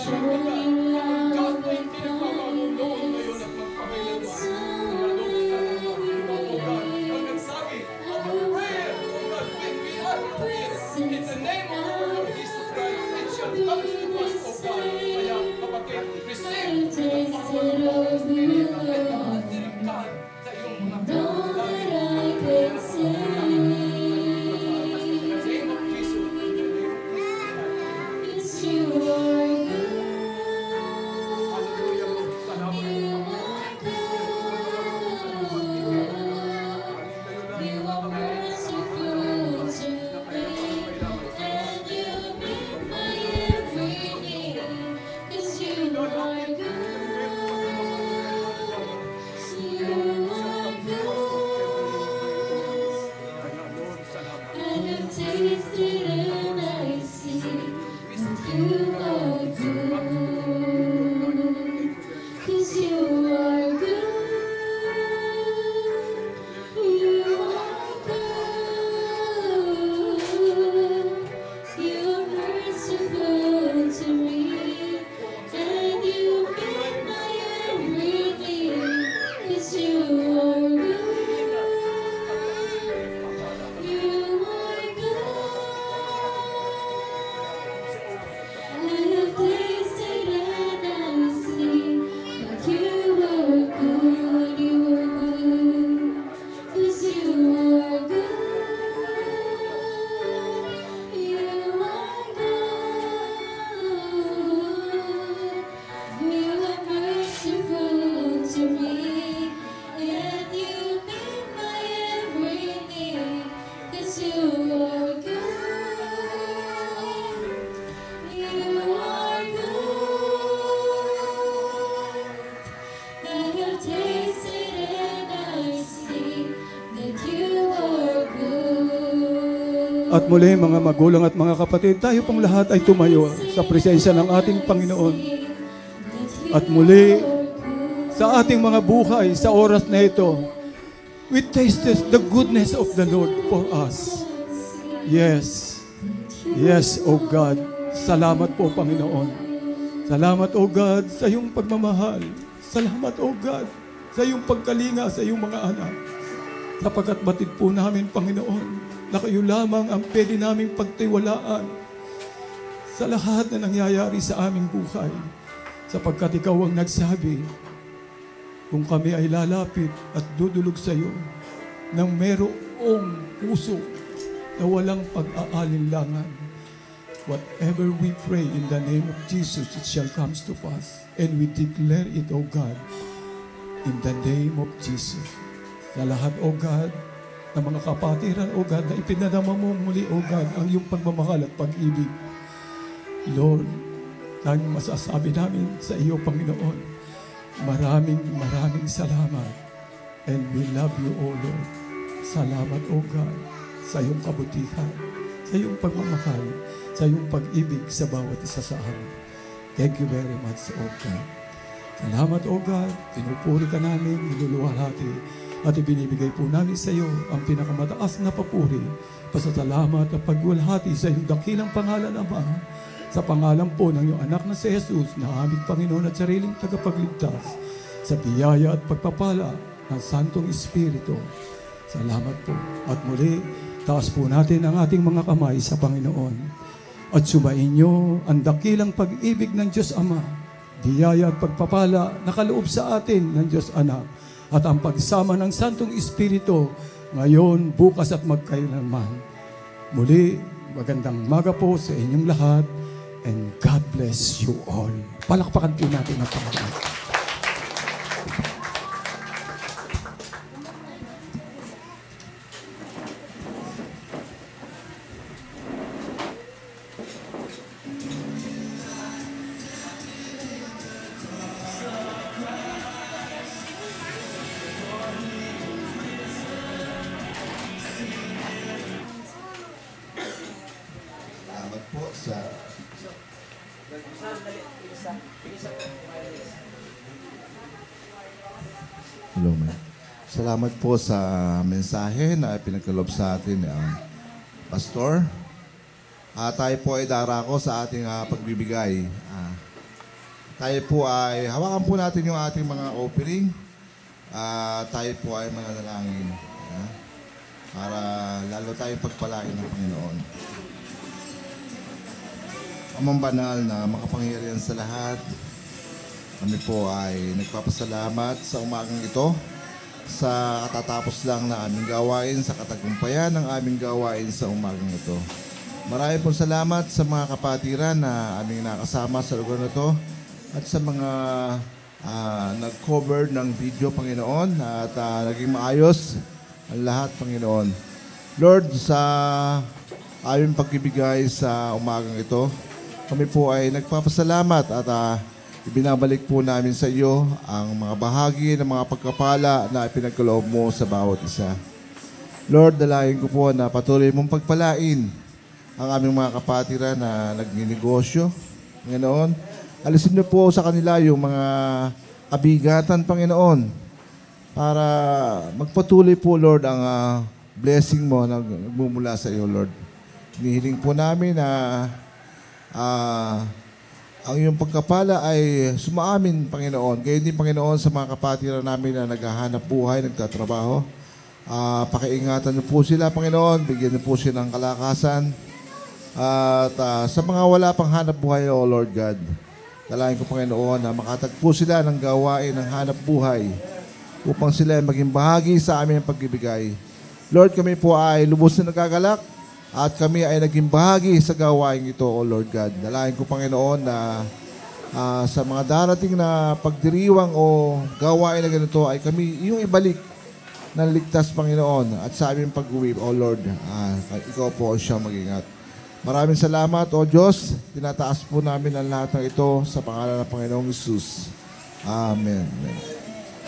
C: At muli mga magulang at mga kapatid, tayo pong lahat ay tumayo sa presensya ng ating Panginoon. At muli, sa ating mga buhay, sa oras na ito, we tasted the goodness of the Lord for us. Yes. Yes, O God. Salamat po, Panginoon. Salamat, O God, sa iyong pagmamahal. Salamat, O God, sa iyong pagkalinga sa iyong mga anak. Sapagkat batid po namin, Panginoon, na kayo lamang ang pwede naming pagtiwalaan sa lahat na nangyayari sa aming buhay. Sapagkat ikaw ang nagsabi, kung kami ay lalapit at dudulog sa iyo ng merong puso na walang pag-aalinlangan. Whatever we pray in the name of Jesus, it shall come to pass. And we declare it, O God, in the name of Jesus. Sa lahat, O God, ng mga kapatiran, O God, na ipinadama mo muli, O God, ang iyong pagmamahal at pag-ibig. Lord, ang masasabi namin sa iyo, Panginoon, maraming salamat. And we love you, O Lord. Salamat, O God, sa iyong kabutihan, sa iyong pagmamahal, sa iyong pag-ibig sa bawat isa sa amin. Thank you very much, O God. Salamat, O God. Pinupuri ka namin, niluluwalhati, at ibinibigay po namin sa iyo ang pinakamataas na papuri, pasasalamat at pagwalhati sa iyong dakilang pangalan, Ama, sa pangalan po ng iyong anak na si Jesus, na aming Panginoon at sariling tagapagligtas, sa biyaya at pagpapala ng Santong Espiritu. Salamat po. At muli, taas po natin ang ating mga kamay sa Panginoon. At sumain niyo ang dakilang pag-ibig ng Diyos Ama, biyaya at pagpapala na kaloob sa atin ng Diyos Anak, at ang pagsama ng Santong Espiritu ngayon, bukas at magkailanman. Muli, magandang umaga po sa inyong lahat, and God bless you all. Palakpakan po natin ang Panginoon.
H: Hello, ma'am. Salamat po sa mensahe na pinagkalob sa atin ang pastor. Tayo po ay darako sa ating pagbibigay. tayo po ay, hawakan po natin yung ating mga offering. Tayo po ay mananalangin. Para lalo tayong pagpalain ng Panginoon. Amang banal na makapangyarihan sa lahat, kami po ay nagpapasalamat sa umagang ito sa katatapos lang na aming gawain, sa katagumpayan ng aming gawain sa umagang ito. Marami pong salamat sa mga kapatiran na aming nakasama sa lugar na ito at sa mga nag-cover ng video, Panginoon, at naging maayos ang lahat, Panginoon. Lord, sa aming pagbibigay sa umagang ito, kami po ay nagpapasalamat at ibinabalik po namin sa iyo ang mga bahagi ng mga pagkapala na ipinagkaloob mo sa bawat isa. Lord, dalayan ko po na patuloy mong pagpalain ang aming mga kapatiran na nagninegosyo. Panginoon, alisin niyo po sa kanila yung mga kabigatan, Panginoon, para magpatuloy po, Lord, ang blessing mo na nagmumula sa iyo, Lord. Hinihiling po namin na ang iyong pagkapala ay sumaamin, Panginoon. Kaya din, Panginoon, sa mga kapatiran namin na naghahanap buhay, nagtatrabaho. Pakiingatan niyo po sila, Panginoon. Bigyan niyo po sila ng kalakasan. At sa mga wala pang hanap buhay, O Lord God, dalayan ko, Panginoon, na makatagpo sila ng gawain ng hanap buhay upang sila ay maging bahagi sa aming pagbibigay. Lord, kami po ay lubos na nagagalak at kami ay naging bahagi sa gawain ito, O Lord God. Dalayan ko, Panginoon, na sa mga darating na pagdiriwang o gawain na ganito ay kami yung ibalik ng ligtas, Panginoon, at sa aming pag-uwi, O Lord, ikaw po siya mag-ingat. Maraming salamat, O Diyos. Tinataas po namin ang lahat ng ito sa pangalan ng Panginoong Hesus. Amen. Amen.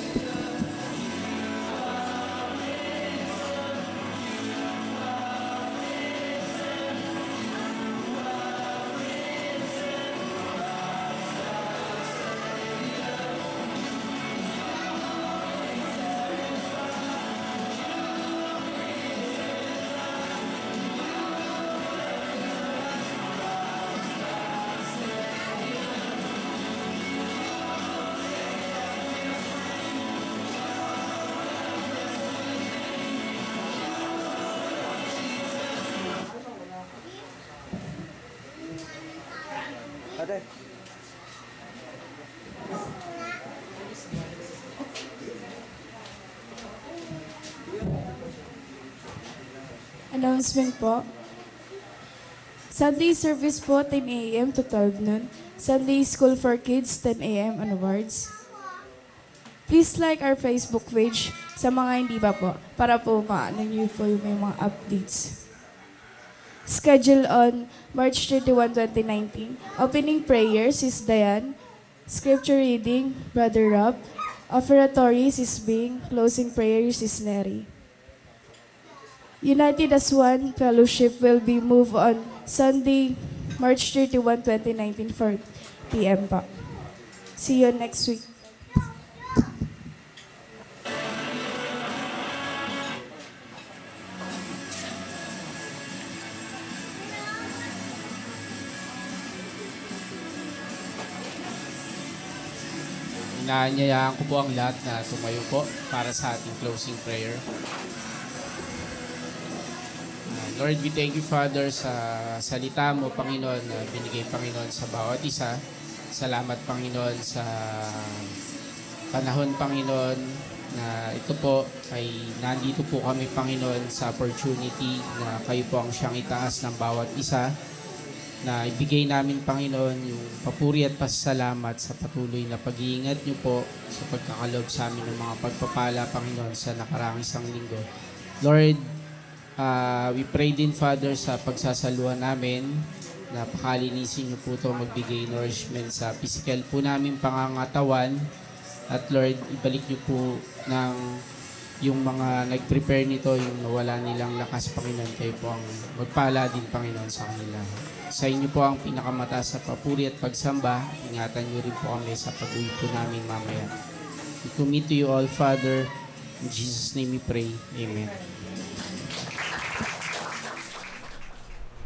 I: Announcement po. Sunday service po, 10 a.m. to 12 noon. Sunday school for kids, 10 a.m. onwards. Please like our Facebook page sa mga hindi pa po, para po maano niyo po yung may mga updates. Schedule on March 31, 2019. Opening prayers is Diane. Scripture reading, Brother Rob. Offeratories is Bing. Closing prayers is Neri. United as One Fellowship will be moved on Sunday, March 31, 2019 for p.m. pa. See you next week.
J: Inaanyayaan ko po ang lahat na tumayo po para sa ating closing prayer. Lord, we thank you, Father, sa salita mo, Panginoon, na binigay, Panginoon, sa bawat isa. Salamat, Panginoon, sa panahon, Panginoon, na ito po ay nandito po kami, Panginoon, sa opportunity na kayo po ang siyang itaas ng bawat isa, na ibigay namin, Panginoon, yung papuri at pasasalamat sa patuloy na pag-iingat niyo po sa pagkakalob sa amin ng mga pagpapala, Panginoon, sa nakaraang isang linggo. Lord, we pray din, Father, sa pagsasaluhan namin, na pakalinisin niyo po ito, magbigay nourishment sa physical po namin pangangatawan. At Lord, ibalik niyo po ng yung mga nag-prepare nito, yung nawala nilang lakas, Panginoon, kayo po ang magpala din, Panginoon, sa kanila. Sa inyo po ang pinakamataas na papuri at pagsamba. Ingatan niyo rin po kami sa pag-uwi po namin mamaya. We commit to you all, Father. In Jesus' name we pray. Amen.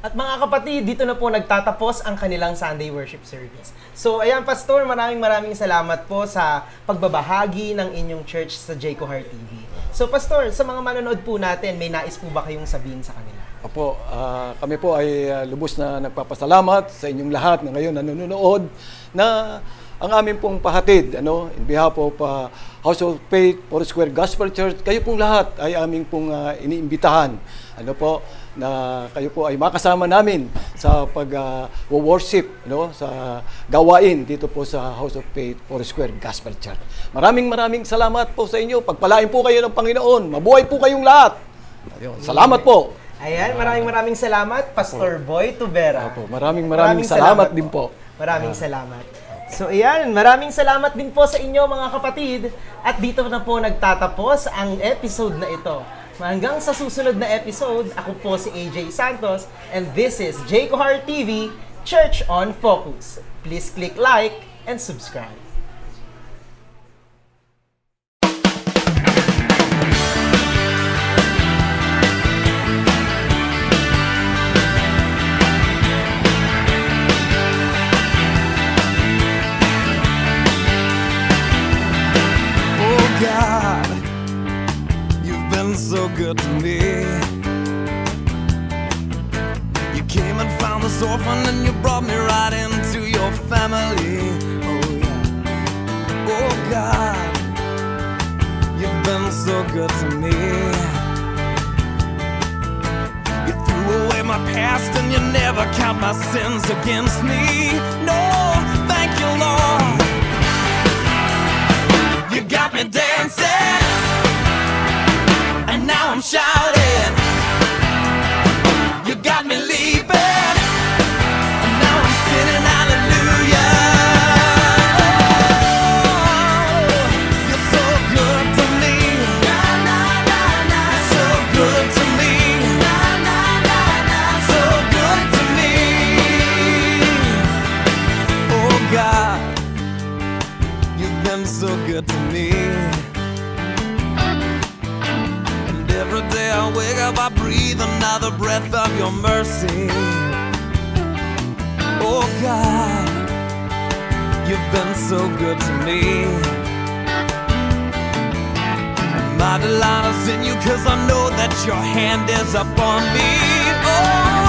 A: At mga kapatid, dito na po nagtatapos ang kanilang Sunday worship service. So ayan, Pastor, maraming salamat po sa pagbabahagi ng inyong church sa JCOHAR TV. So Pastor, sa mga manonood po natin, may nais po ba kayong sabihin sa kanila?
B: Opo, kami po ay lubos na nagpapasalamat sa inyong lahat na ngayon nanonood na ang aming pong pahatid, in behalf of House of Faith, Foursquare Gospel Church, kayo pong lahat ay aming pong iniimbitahan. Na kayo po ay makasama namin sa pag-worship, sa gawain dito po sa House of Faith, Foursquare Gospel Church. Maraming salamat po sa inyo. Pagpalain po kayo ng Panginoon. Mabuhay po kayong lahat. Salamat po.
A: Ayan, maraming salamat, Pastor Boy Tubera.
B: Opo, maraming salamat din po.
A: Maraming salamat. So ayan, maraming salamat din po sa inyo mga kapatid. At dito na po nagtatapos ang episode na ito. Hanggang sa susunod na episode, ako po si AJ Santos and this is JCOHAR TV, Church on Focus. Please click like and subscribe.
K: God, you've been so good to me. You came and found this orphan and you brought me right into your family. Oh yeah. Oh God, you've been so good to me. You threw away my past and you never count my sins against me. No, thank you, Lord. You got me dancing, and now I'm shouting. You got me leaping, and now I'm spinning hallelujah. Oh, you're so good to me. You're so good to me. So good to me. Oh God, you've been so good to me. And every day I wake up, I breathe another breath of your mercy. Oh God, you've been so good to me. And my delight is in you, 'cause I know that your hand is upon me. Oh